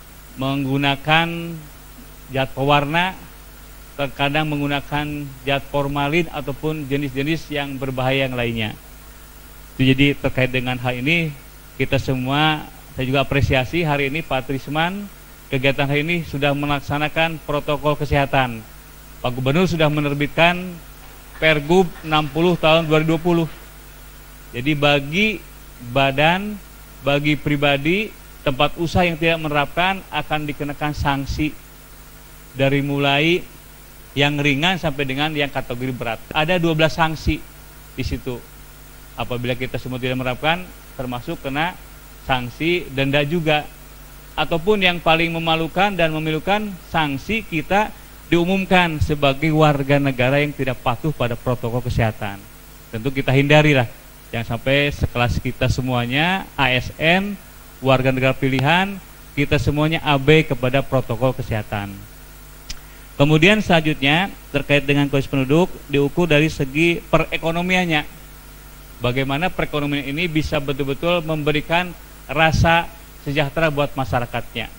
menggunakan zat pewarna, terkadang menggunakan zat formalin ataupun jenis-jenis yang berbahaya yang lainnya. Jadi terkait dengan hal ini kita semua, saya juga apresiasi hari ini Pak Trisman, kegiatan hari ini sudah melaksanakan protokol kesehatan. Pak Gubernur sudah menerbitkan Pergub enam puluh tahun dua ribu dua puluh. Jadi bagi badan, bagi pribadi, tempat usaha yang tidak menerapkan akan dikenakan sanksi dari mulai yang ringan sampai dengan yang kategori berat. Ada dua belas sanksi di situ. Apabila kita semua tidak menerapkan, termasuk kena sanksi denda juga. Ataupun yang paling memalukan dan memilukan, sanksi kita diumumkan sebagai warga negara yang tidak patuh pada protokol kesehatan. Tentu kita hindarilah. Jangan sampai sekelas kita semuanya, A S N, warga negara pilihan, kita semuanya abai kepada protokol kesehatan. Kemudian selanjutnya terkait dengan kondisi penduduk diukur dari segi perekonomiannya. Bagaimana perekonomian ini bisa betul-betul memberikan rasa sejahtera buat masyarakatnya.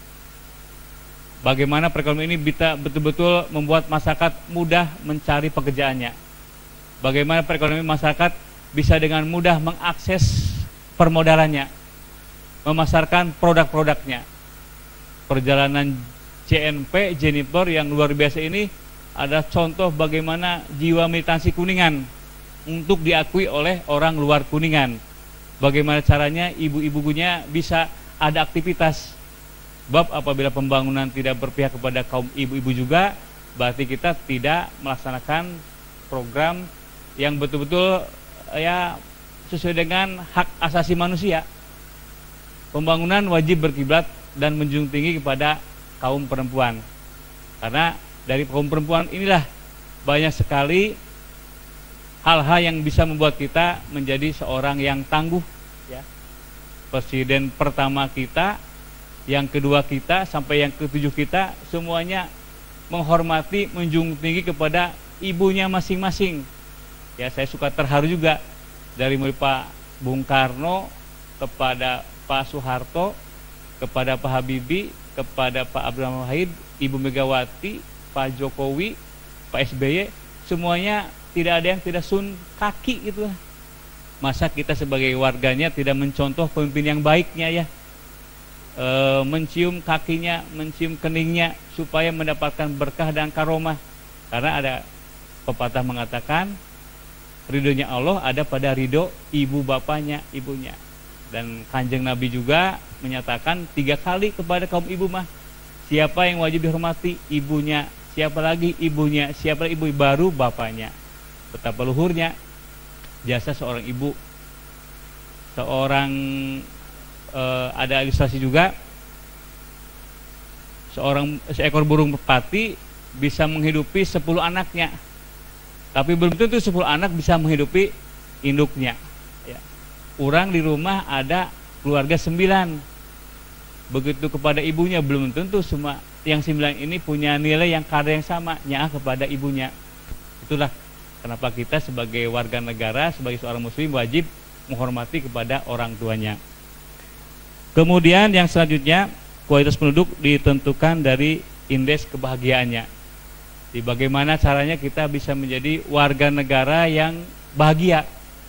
Bagaimana perekonomian ini bisa betul-betul membuat masyarakat mudah mencari pekerjaannya. Bagaimana perekonomian masyarakat bisa dengan mudah mengakses permodalannya, memasarkan produk-produknya. Perjalanan J N P, Jennifer yang luar biasa ini adalah contoh bagaimana jiwa militansi Kuningan untuk diakui oleh orang luar Kuningan. Bagaimana caranya ibu-ibunya bisa ada aktivitas. Sebab apabila pembangunan tidak berpihak kepada kaum ibu-ibu juga, berarti kita tidak melaksanakan program yang betul-betul ya sesuai dengan hak asasi manusia. Pembangunan wajib berkiblat dan menjunjung tinggi kepada kaum perempuan. Karena dari kaum perempuan inilah banyak sekali hal-hal yang bisa membuat kita menjadi seorang yang tangguh, ya. Presiden pertama kita, yang kedua kita, sampai yang ketujuh kita, semuanya menghormati, menjunjung tinggi kepada ibunya masing-masing. Ya, saya suka terharu juga dari mulai Pak Bung Karno kepada Pak Soeharto, kepada Pak Habibie, kepada Pak Abdurrahman Wahid, Ibu Megawati, Pak Jokowi, Pak S B Y, semuanya tidak ada yang tidak sun kaki gitu. Masa kita sebagai warganya tidak mencontoh pemimpin yang baiknya, ya, e, mencium kakinya, mencium keningnya supaya mendapatkan berkah dan karomah. Karena ada pepatah mengatakan ridhonya Allah ada pada ridho ibu bapaknya, ibunya. Dan Kanjeng Nabi juga menyatakan tiga kali kepada kaum ibu mah, siapa yang wajib dihormati? Ibunya. Siapa lagi? Ibunya. Siapa lagi? Ibu, baru bapaknya. Betapa luhurnya jasa seorang ibu. Seorang e, ada ilustrasi juga, seorang seekor burung merpati bisa menghidupi sepuluh anaknya, tapi belum tentu sepuluh anak bisa menghidupi induknya. Ya. Orang di rumah ada keluarga sembilan, begitu kepada ibunya belum tentu semua yang sembilan ini punya nilai yang kadar yang sama nya kepada ibunya. Itulah kenapa kita sebagai warga negara, sebagai seorang muslim wajib menghormati kepada orang tuanya. Kemudian yang selanjutnya, kualitas penduduk ditentukan dari indeks kebahagiaannya. Di bagaimana caranya kita bisa menjadi warga negara yang bahagia.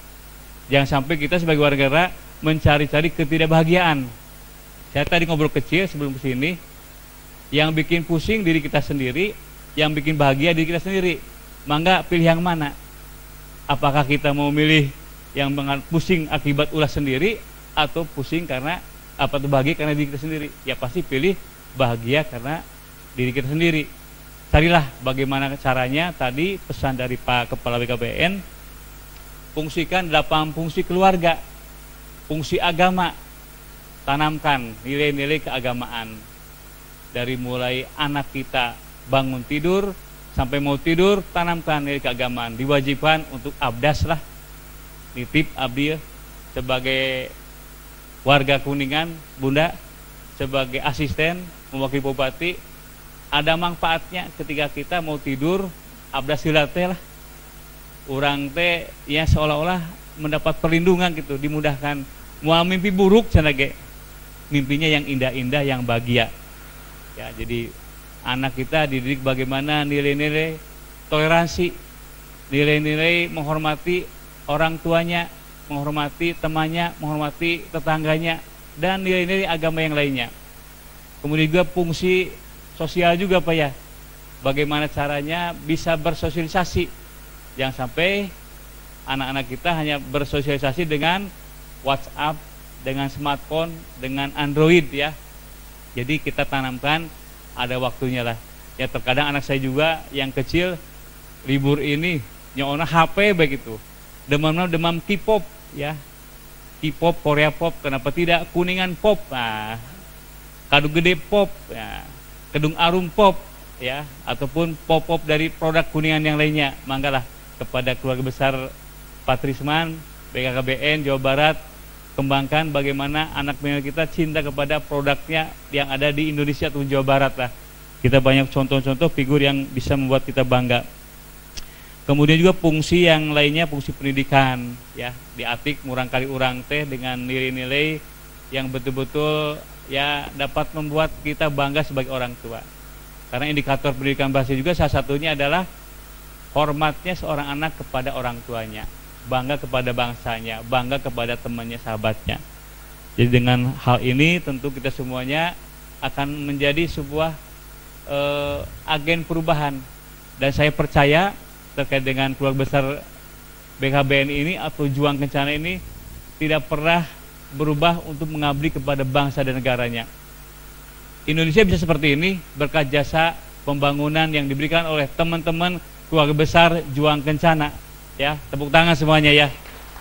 Jangan sampai kita sebagai warga negara mencari-cari ketidakbahagiaan. Saya tadi ngobrol kecil sebelum kesini, yang bikin pusing diri kita sendiri, yang bikin bahagia diri kita sendiri. Mangga pilih yang mana? Apakah kita mau milih yang pusing akibat ulah sendiri, atau pusing karena apa tuh bahagia karena diri kita sendiri? Ya pasti pilih bahagia karena diri kita sendiri. Carilah bagaimana caranya. Tadi pesan dari Pak Kepala B K B N, fungsikan delapan fungsi keluarga, fungsi agama, tanamkan nilai-nilai keagamaan. Dari mulai anak kita bangun tidur sampai mau tidur, tanamkan nilai keagamaan. Diwajibkan untuk abdas lah, nitip abdi sebagai warga Kuningan, Bunda, sebagai asisten mewakili bupati, ada manfaatnya ketika kita mau tidur abdas silat teh lah. Orang teh ya seolah-olah mendapat perlindungan gitu, dimudahkan. Mau mimpi buruk cenah ge, mimpinya yang indah-indah, yang bahagia. Ya, jadi anak kita dididik bagaimana nilai-nilai toleransi, nilai-nilai menghormati orang tuanya, menghormati temannya, menghormati tetangganya, dan nilai-nilai agama yang lainnya. Kemudian juga fungsi sosial juga Pak ya, bagaimana caranya bisa bersosialisasi. Jangan sampai anak-anak kita hanya bersosialisasi dengan WhatsApp, dengan smartphone, dengan Android ya. Jadi kita tanamkan ada waktunya lah. Ya terkadang anak saya juga yang kecil libur ini nyoona H P begitu. Demam demam K-pop ya. K-pop, Korea pop, kenapa tidak Kuningan pop. Nah, Kadu Gede pop ya. Kedung Arum pop ya, ataupun pop-pop dari produk Kuningan yang lainnya. Manggalah kepada keluarga besar Patrisman, B K K B N Jawa Barat, kembangkan bagaimana anak milenial kita cinta kepada produknya yang ada di Indonesia atau Jawa Barat lah. Kita banyak contoh-contoh figur yang bisa membuat kita bangga. Kemudian juga fungsi yang lainnya, fungsi pendidikan ya, diatik murang kali urang teh dengan nilai-nilai yang betul-betul ya dapat membuat kita bangga sebagai orang tua. Karena indikator pendidikan bahasa juga salah satunya adalah hormatnya seorang anak kepada orang tuanya, bangga kepada bangsanya, bangga kepada temannya, sahabatnya. Jadi dengan hal ini tentu kita semuanya akan menjadi sebuah eh, agen perubahan. Dan saya percaya terkait dengan keluarga besar B K B N ini atau Juang Kencana ini tidak pernah berubah untuk mengabdi kepada bangsa dan negaranya. Indonesia bisa seperti ini berkat jasa pembangunan yang diberikan oleh teman-teman keluarga besar Juang Kencana. Ya, tepuk tangan semuanya ya.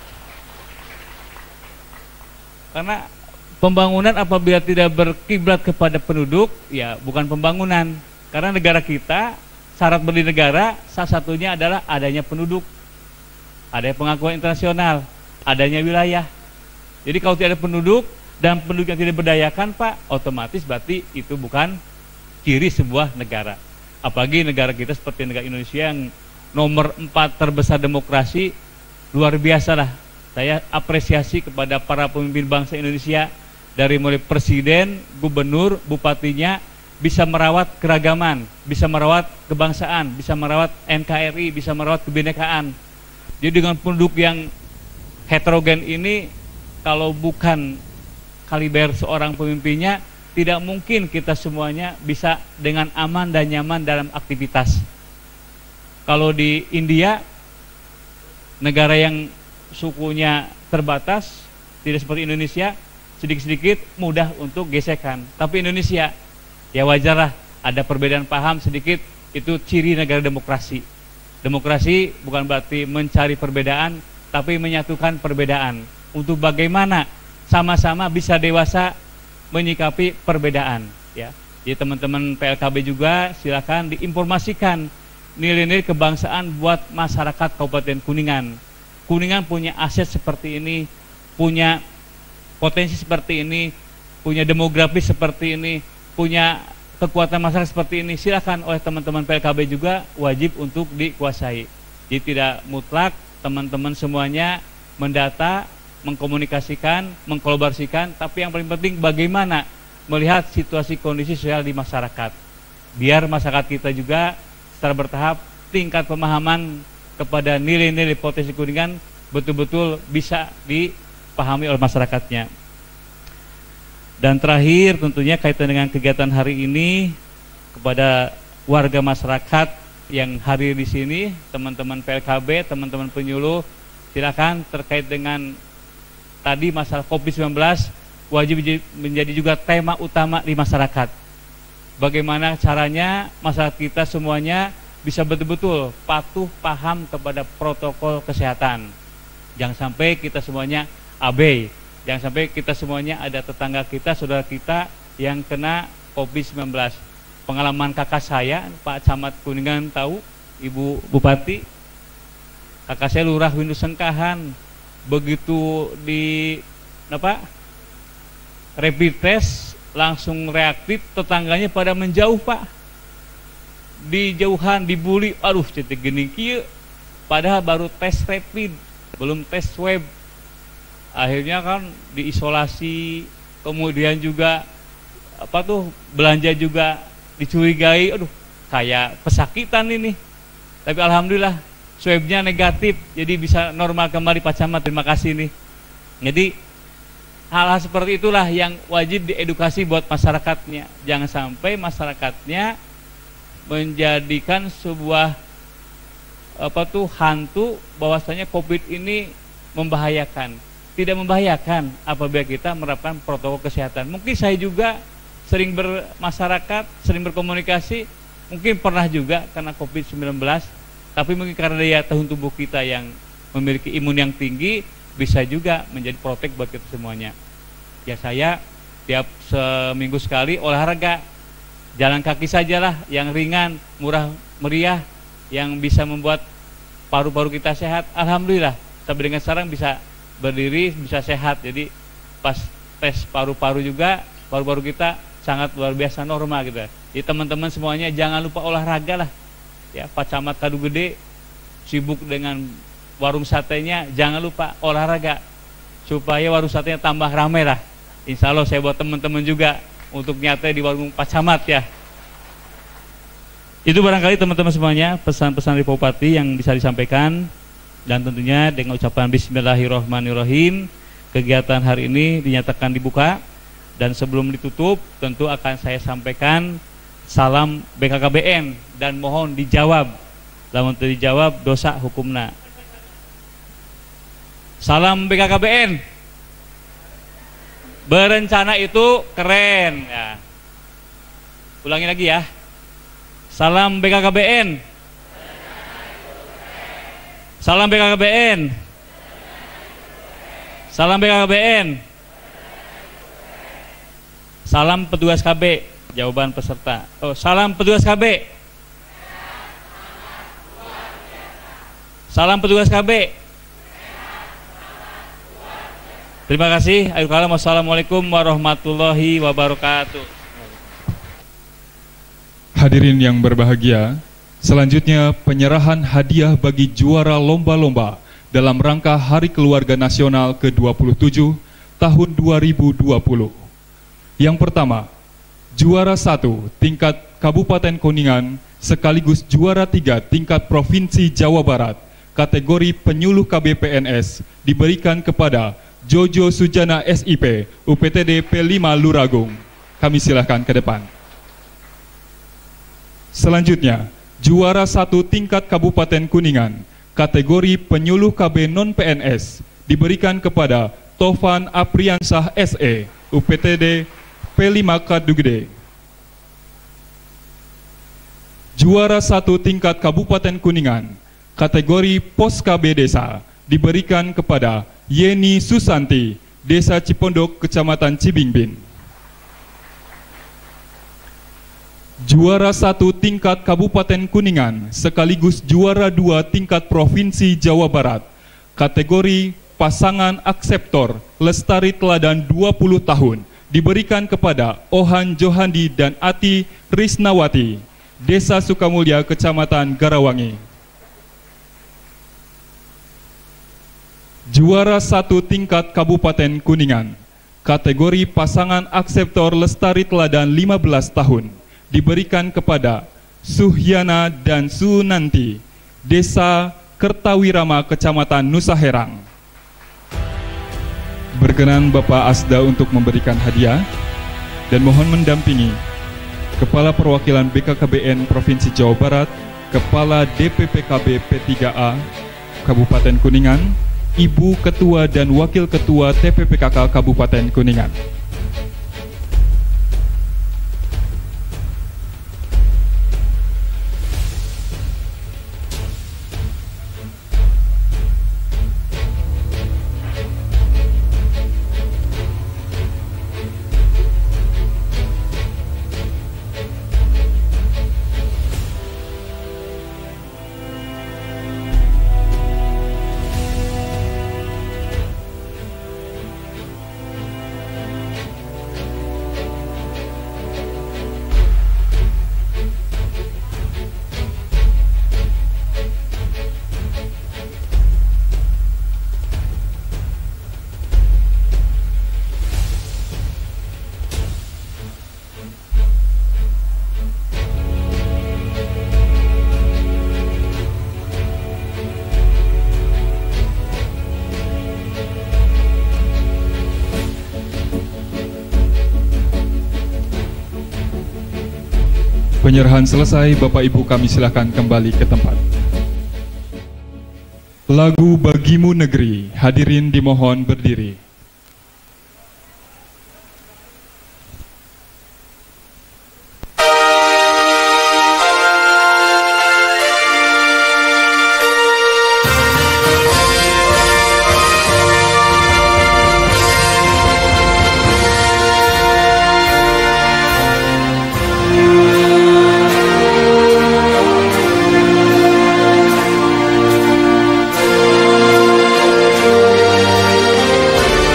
Karena pembangunan apabila tidak berkiblat kepada penduduk, ya bukan pembangunan. Karena negara kita, syarat berdiri negara salah satunya adalah adanya penduduk, adanya pengakuan internasional, adanya wilayah. Jadi kalau tidak ada penduduk dan penduduk yang tidak berdayakan, Pak, otomatis berarti itu bukan ciri sebuah negara. Apalagi negara kita seperti negara Indonesia yang nomor empat terbesar demokrasi, luar biasa lah. Saya apresiasi kepada para pemimpin bangsa Indonesia, dari mulai presiden, gubernur, bupatinya, bisa merawat keragaman, bisa merawat kebangsaan, bisa merawat N K R I, bisa merawat kebinekaan. Jadi dengan penduduk yang heterogen ini, kalau bukan kaliber seorang pemimpinnya, tidak mungkin kita semuanya bisa dengan aman dan nyaman dalam aktivitas. Kalau di India, negara yang sukunya terbatas, tidak seperti Indonesia, sedikit-sedikit mudah untuk gesekan. Tapi Indonesia, ya wajarlah ada perbedaan paham sedikit, itu ciri negara demokrasi. Demokrasi bukan berarti mencari perbedaan, tapi menyatukan perbedaan. Untuk bagaimana sama-sama bisa dewasa menyikapi perbedaan. Ya, jadi teman-teman P L K B juga silakan diinformasikan nilai-nilai kebangsaan buat masyarakat Kabupaten Kuningan. Kuningan punya aset seperti ini, punya potensi seperti ini, punya demografi seperti ini, punya kekuatan masyarakat seperti ini. Silakan oleh teman-teman P L K B juga wajib untuk dikuasai. Jadi tidak mutlak, teman-teman semuanya mendata, mengkomunikasikan, mengkolaborasikan, tapi yang paling penting bagaimana melihat situasi kondisi sosial di masyarakat. Biar masyarakat kita juga secara bertahap tingkat pemahaman kepada nilai-nilai potensi Kuningan betul-betul bisa dipahami oleh masyarakatnya. Dan terakhir tentunya kaitan dengan kegiatan hari ini, kepada warga masyarakat yang hadir di sini, teman-teman P L K B, teman-teman penyuluh, silakan terkait dengan tadi masalah COVID sembilan belas wajib menjadi juga tema utama di masyarakat. Bagaimana caranya masyarakat kita semuanya bisa betul-betul patuh paham kepada protokol kesehatan. Jangan sampai kita semuanya abai. Jangan sampai kita semuanya ada tetangga kita, saudara kita yang kena COVID sembilan belas. Pengalaman kakak saya, Pak Camat Kuningan tahu, Ibu Bupati, kakak saya Lurah Windu Sengkahan, begitu di apa rapid test langsung reaktif, tetangganya pada menjauh, Pak. Di jauhan dibully, aduh cetek gini kieu, padahal baru tes rapid, belum tes swab. Akhirnya kan diisolasi, kemudian juga apa tuh belanja juga dicurigai, aduh kayak pesakitan ini. Tapi alhamdulillah swabnya negatif, jadi bisa normal kembali Pak Camat. Terima kasih nih. Jadi hal-hal seperti itulah yang wajib diedukasi buat masyarakatnya. Jangan sampai masyarakatnya menjadikan sebuah apa tuh hantu bahwasanya COVID ini membahayakan. Tidak membahayakan apabila kita menerapkan protokol kesehatan. Mungkin saya juga sering bermasyarakat, sering berkomunikasi, mungkin pernah juga kena COVID sembilan belas, tapi mungkin karena daya tahan tubuh kita yang memiliki imun yang tinggi, bisa juga menjadi protek buat kita semuanya. Ya saya tiap seminggu sekali olahraga, jalan kaki sajalah yang ringan, murah meriah, yang bisa membuat paru-paru kita sehat. Alhamdulillah sampai dengan sekarang bisa berdiri, bisa sehat. Jadi pas tes paru-paru juga paru-paru kita sangat luar biasa normal gitu. Jadi teman-teman semuanya jangan lupa olahraga lah. Ya, Pak Camat Kadu Gede sibuk dengan warung satenya, jangan lupa olahraga supaya warung satenya tambah ramai lah. Insya Allah saya buat teman-teman juga untuk nyate di warung Pak Camat ya. Itu barangkali teman-teman semuanya pesan-pesan dari Pak Bupati yang bisa disampaikan, dan tentunya dengan ucapan Bismillahirrahmanirrahim kegiatan hari ini dinyatakan dibuka, dan sebelum ditutup tentu akan saya sampaikan salam B K K B N dan mohon dijawab, lamun teu dijawab dosa hukumna. Salam B K K B N. Berencana itu keren ya. Ulangi lagi ya. Salam B K K B N. Salam B K K B N. Salam B K K B N. Salam petugas K B. Jawaban peserta. Oh, salam petugas K B. Salam petugas K B. Terima kasih. Akhirul kalam. Wassalamualaikum warahmatullahi wabarakatuh. Hadirin yang berbahagia, selanjutnya penyerahan hadiah bagi juara lomba-lomba dalam rangka Hari Keluarga Nasional ke dua puluh tujuh tahun dua ribu dua puluh. Yang pertama, juara satu tingkat Kabupaten Kuningan sekaligus juara tiga tingkat Provinsi Jawa Barat kategori penyuluh K B P N S diberikan kepada Jojo Sujana S I P U P T D P lima Luragung. Kami silahkan ke depan. Selanjutnya, juara satu tingkat Kabupaten Kuningan kategori penyuluh K B non P N S diberikan kepada Tovan Apriansah S E U P T D P lima Kadugede. Juara satu tingkat Kabupaten Kuningan kategori Pos K B Desa diberikan kepada Yeni Susanti, Desa Cipondok, Kecamatan Cibingbin. Juara satu tingkat Kabupaten Kuningan sekaligus juara dua tingkat Provinsi Jawa Barat kategori Pasangan Akseptor Lestari Teladan dua puluh tahun diberikan kepada Ohan Johandi dan Ati Risnawati, Desa Sukamulya, Kecamatan Garawangi. Juara satu tingkat Kabupaten Kuningan kategori Pasangan Akseptor Lestari Teladan lima belas tahun diberikan kepada Suhyana dan Sunanti, Desa Kertawirama, Kecamatan Nusa Herang. Berkenan Bapak Asda untuk memberikan hadiah dan mohon mendampingi Kepala Perwakilan B K K B N Provinsi Jawa Barat, Kepala D P P K B P tiga A Kabupaten Kuningan, Ibu Ketua dan Wakil Ketua T P P K K Kabupaten Kuningan. Penyerahan selesai, Bapak Ibu kami silakan kembali ke tempat. Lagu Bagimu Negeri, hadirin dimohon berdiri. Thank you.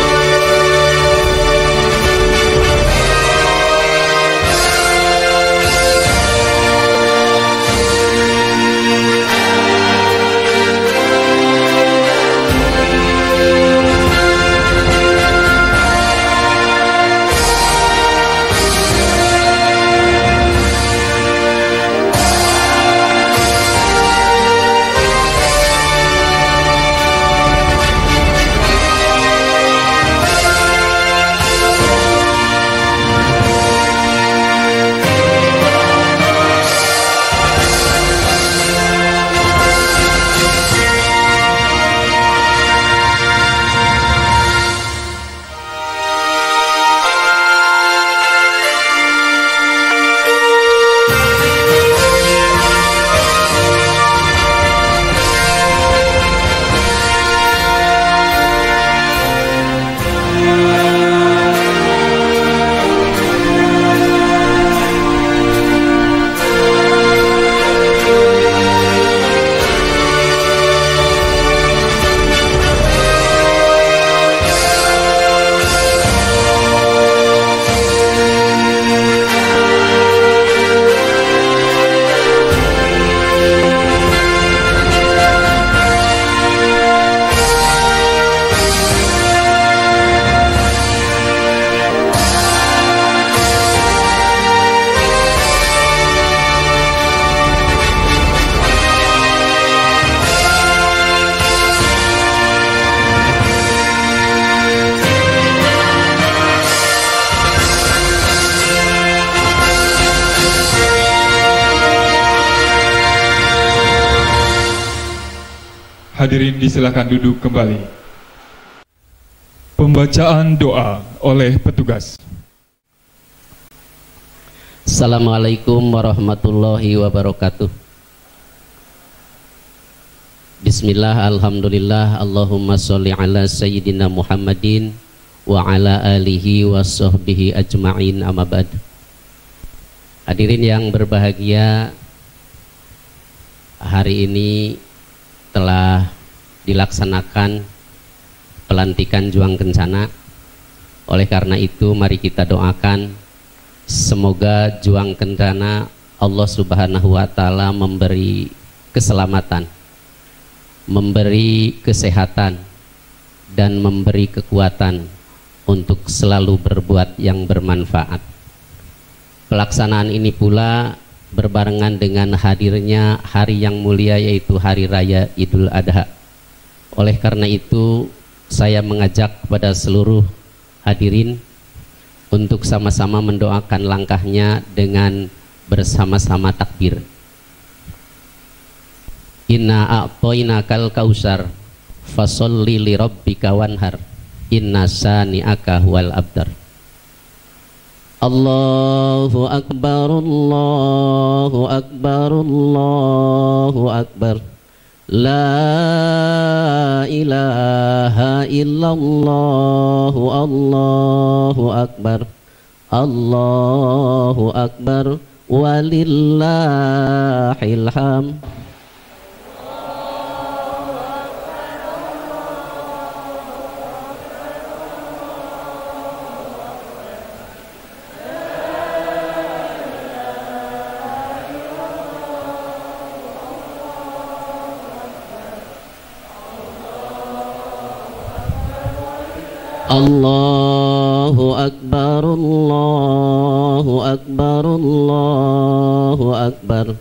Hadirin disilakan duduk kembali. Pembacaan doa oleh petugas. Assalamualaikum warahmatullahi wabarakatuh. Bismillah, alhamdulillah, Allahumma sholli ala sayyidina Muhammadin wa ala alihi wa sahbihi ajma'in, amma ba'd. Hadirin yang berbahagia, hari ini telah dilaksanakan pelantikan Juang Kencana. Oleh karena itu mari kita doakan semoga Juang Kencana Allah Subhanahu wa taala memberi keselamatan, memberi kesehatan, dan memberi kekuatan untuk selalu berbuat yang bermanfaat. Pelaksanaan ini pula berbarengan dengan hadirnya hari yang mulia, yaitu Hari Raya Idul Adha. Oleh karena itu saya mengajak kepada seluruh hadirin untuk sama-sama mendoakan langkahnya dengan bersama-sama takbir. Inna a'toinakal kausar fasholli li rabbika wanhar inna sani'aka huwal abtar. Allahu akbar, Allahu akbar, Allahu akbar. La ilaha illallah, Allahu akbar, Allahu akbar, walillahil hamd. Allahu akbar, Allahu akbar, Allahu akbar.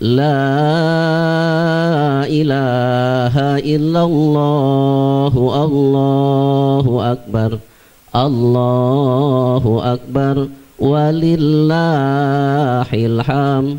La ilaha illallah, Allahu akbar, Allahu akbar, walillahil hamd.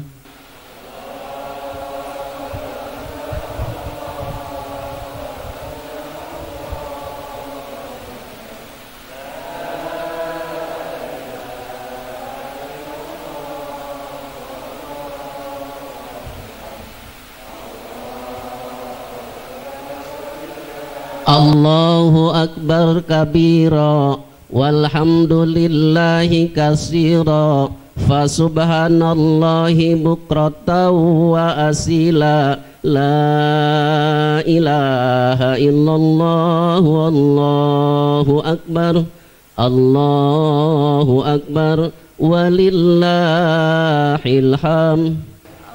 Allahu akbar kabira walhamdulillahi katsira fasubhanallahi bukratan wa asila. La ilaha illallah, wallahu akbar, Allahu akbar, walillahil hamd.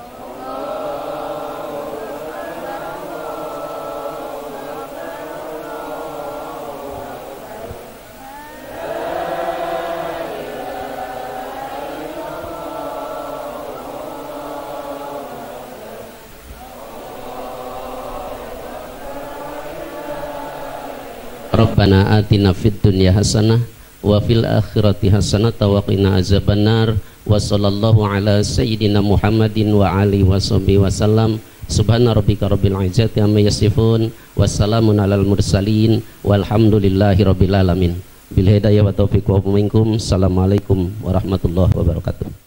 Rabbana atina fid dunya hasanah wa fil akhirati hasanah wa qina azabannar. Wa sallallahu ala sayyidina Muhammadin wa alihi washabihi wasallam. Subhana rabbika rabbil izzati amma yasifun, wassalamun alal mursalin, walhamdulillahi rabbil alamin. Bil hidayah wa taufiq wa minkum. Assalamualaikum warahmatullahi wabarakatuh.